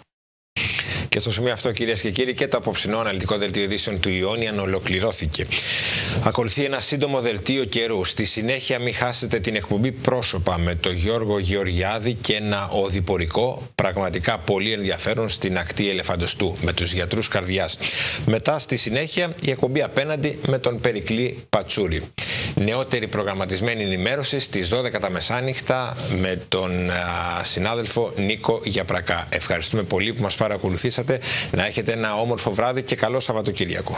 Και στο σημείο αυτό, κυρίες και κύριοι, και το απόψινό αναλυτικό δελτίο ειδήσεων του Ιόνιαν ολοκληρώθηκε. Ακολουθεί ένα σύντομο δελτίο καιρού. Στη συνέχεια, μην χάσετε την εκπομπή Πρόσωπα με τον Γιώργο Γεωργιάδη και ένα οδηπορικό πραγματικά πολύ ενδιαφέρον στην ακτή Ελεφαντοστού με τους γιατρούς καρδιάς. Μετά, στη συνέχεια, η εκπομπή Απέναντι με τον Περικλή Πατσούρη. Νεότερη προγραμματισμένη ενημέρωση στις δώδεκα τα μεσάνυχτα με τον α, συνάδελφο Νίκο Γιαπρακά. Ευχαριστούμε πολύ που μας παρακολουθήσατε. Να έχετε ένα όμορφο βράδυ και καλό Σαββατοκύριακο.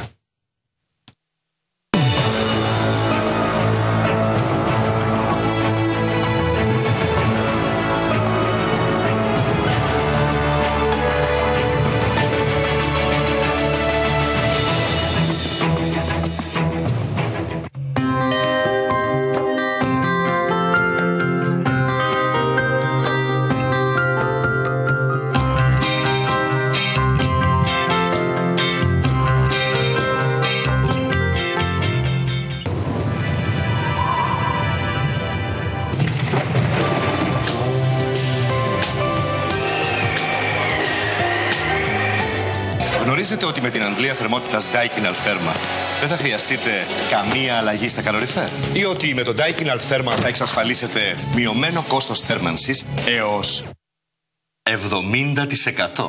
Γνωρίζετε ότι με την αντλία θερμότητας Daikin Altherma δεν θα χρειαστείτε καμία αλλαγή στα καλοριφέρ? Ή ότι με το Daikin Altherma θα εξασφαλίσετε μειωμένο κόστος θέρμανσης έως εβδομήντα τοις εκατό.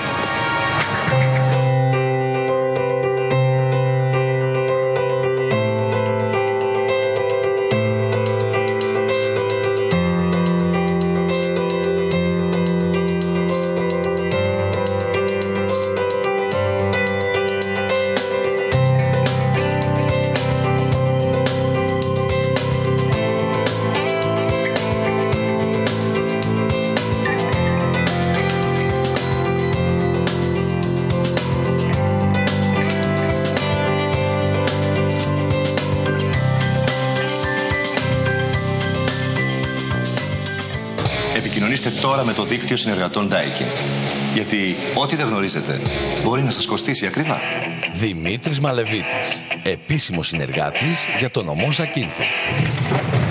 Επικοινωνήστε τώρα με το δίκτυο συνεργατών Daikin. Γιατί ό,τι δεν γνωρίζετε μπορεί να σας κοστίσει ακριβά. Δημήτρης Μαλεβίτης, επίσημος συνεργάτης για τον νομό Ζακύνθου.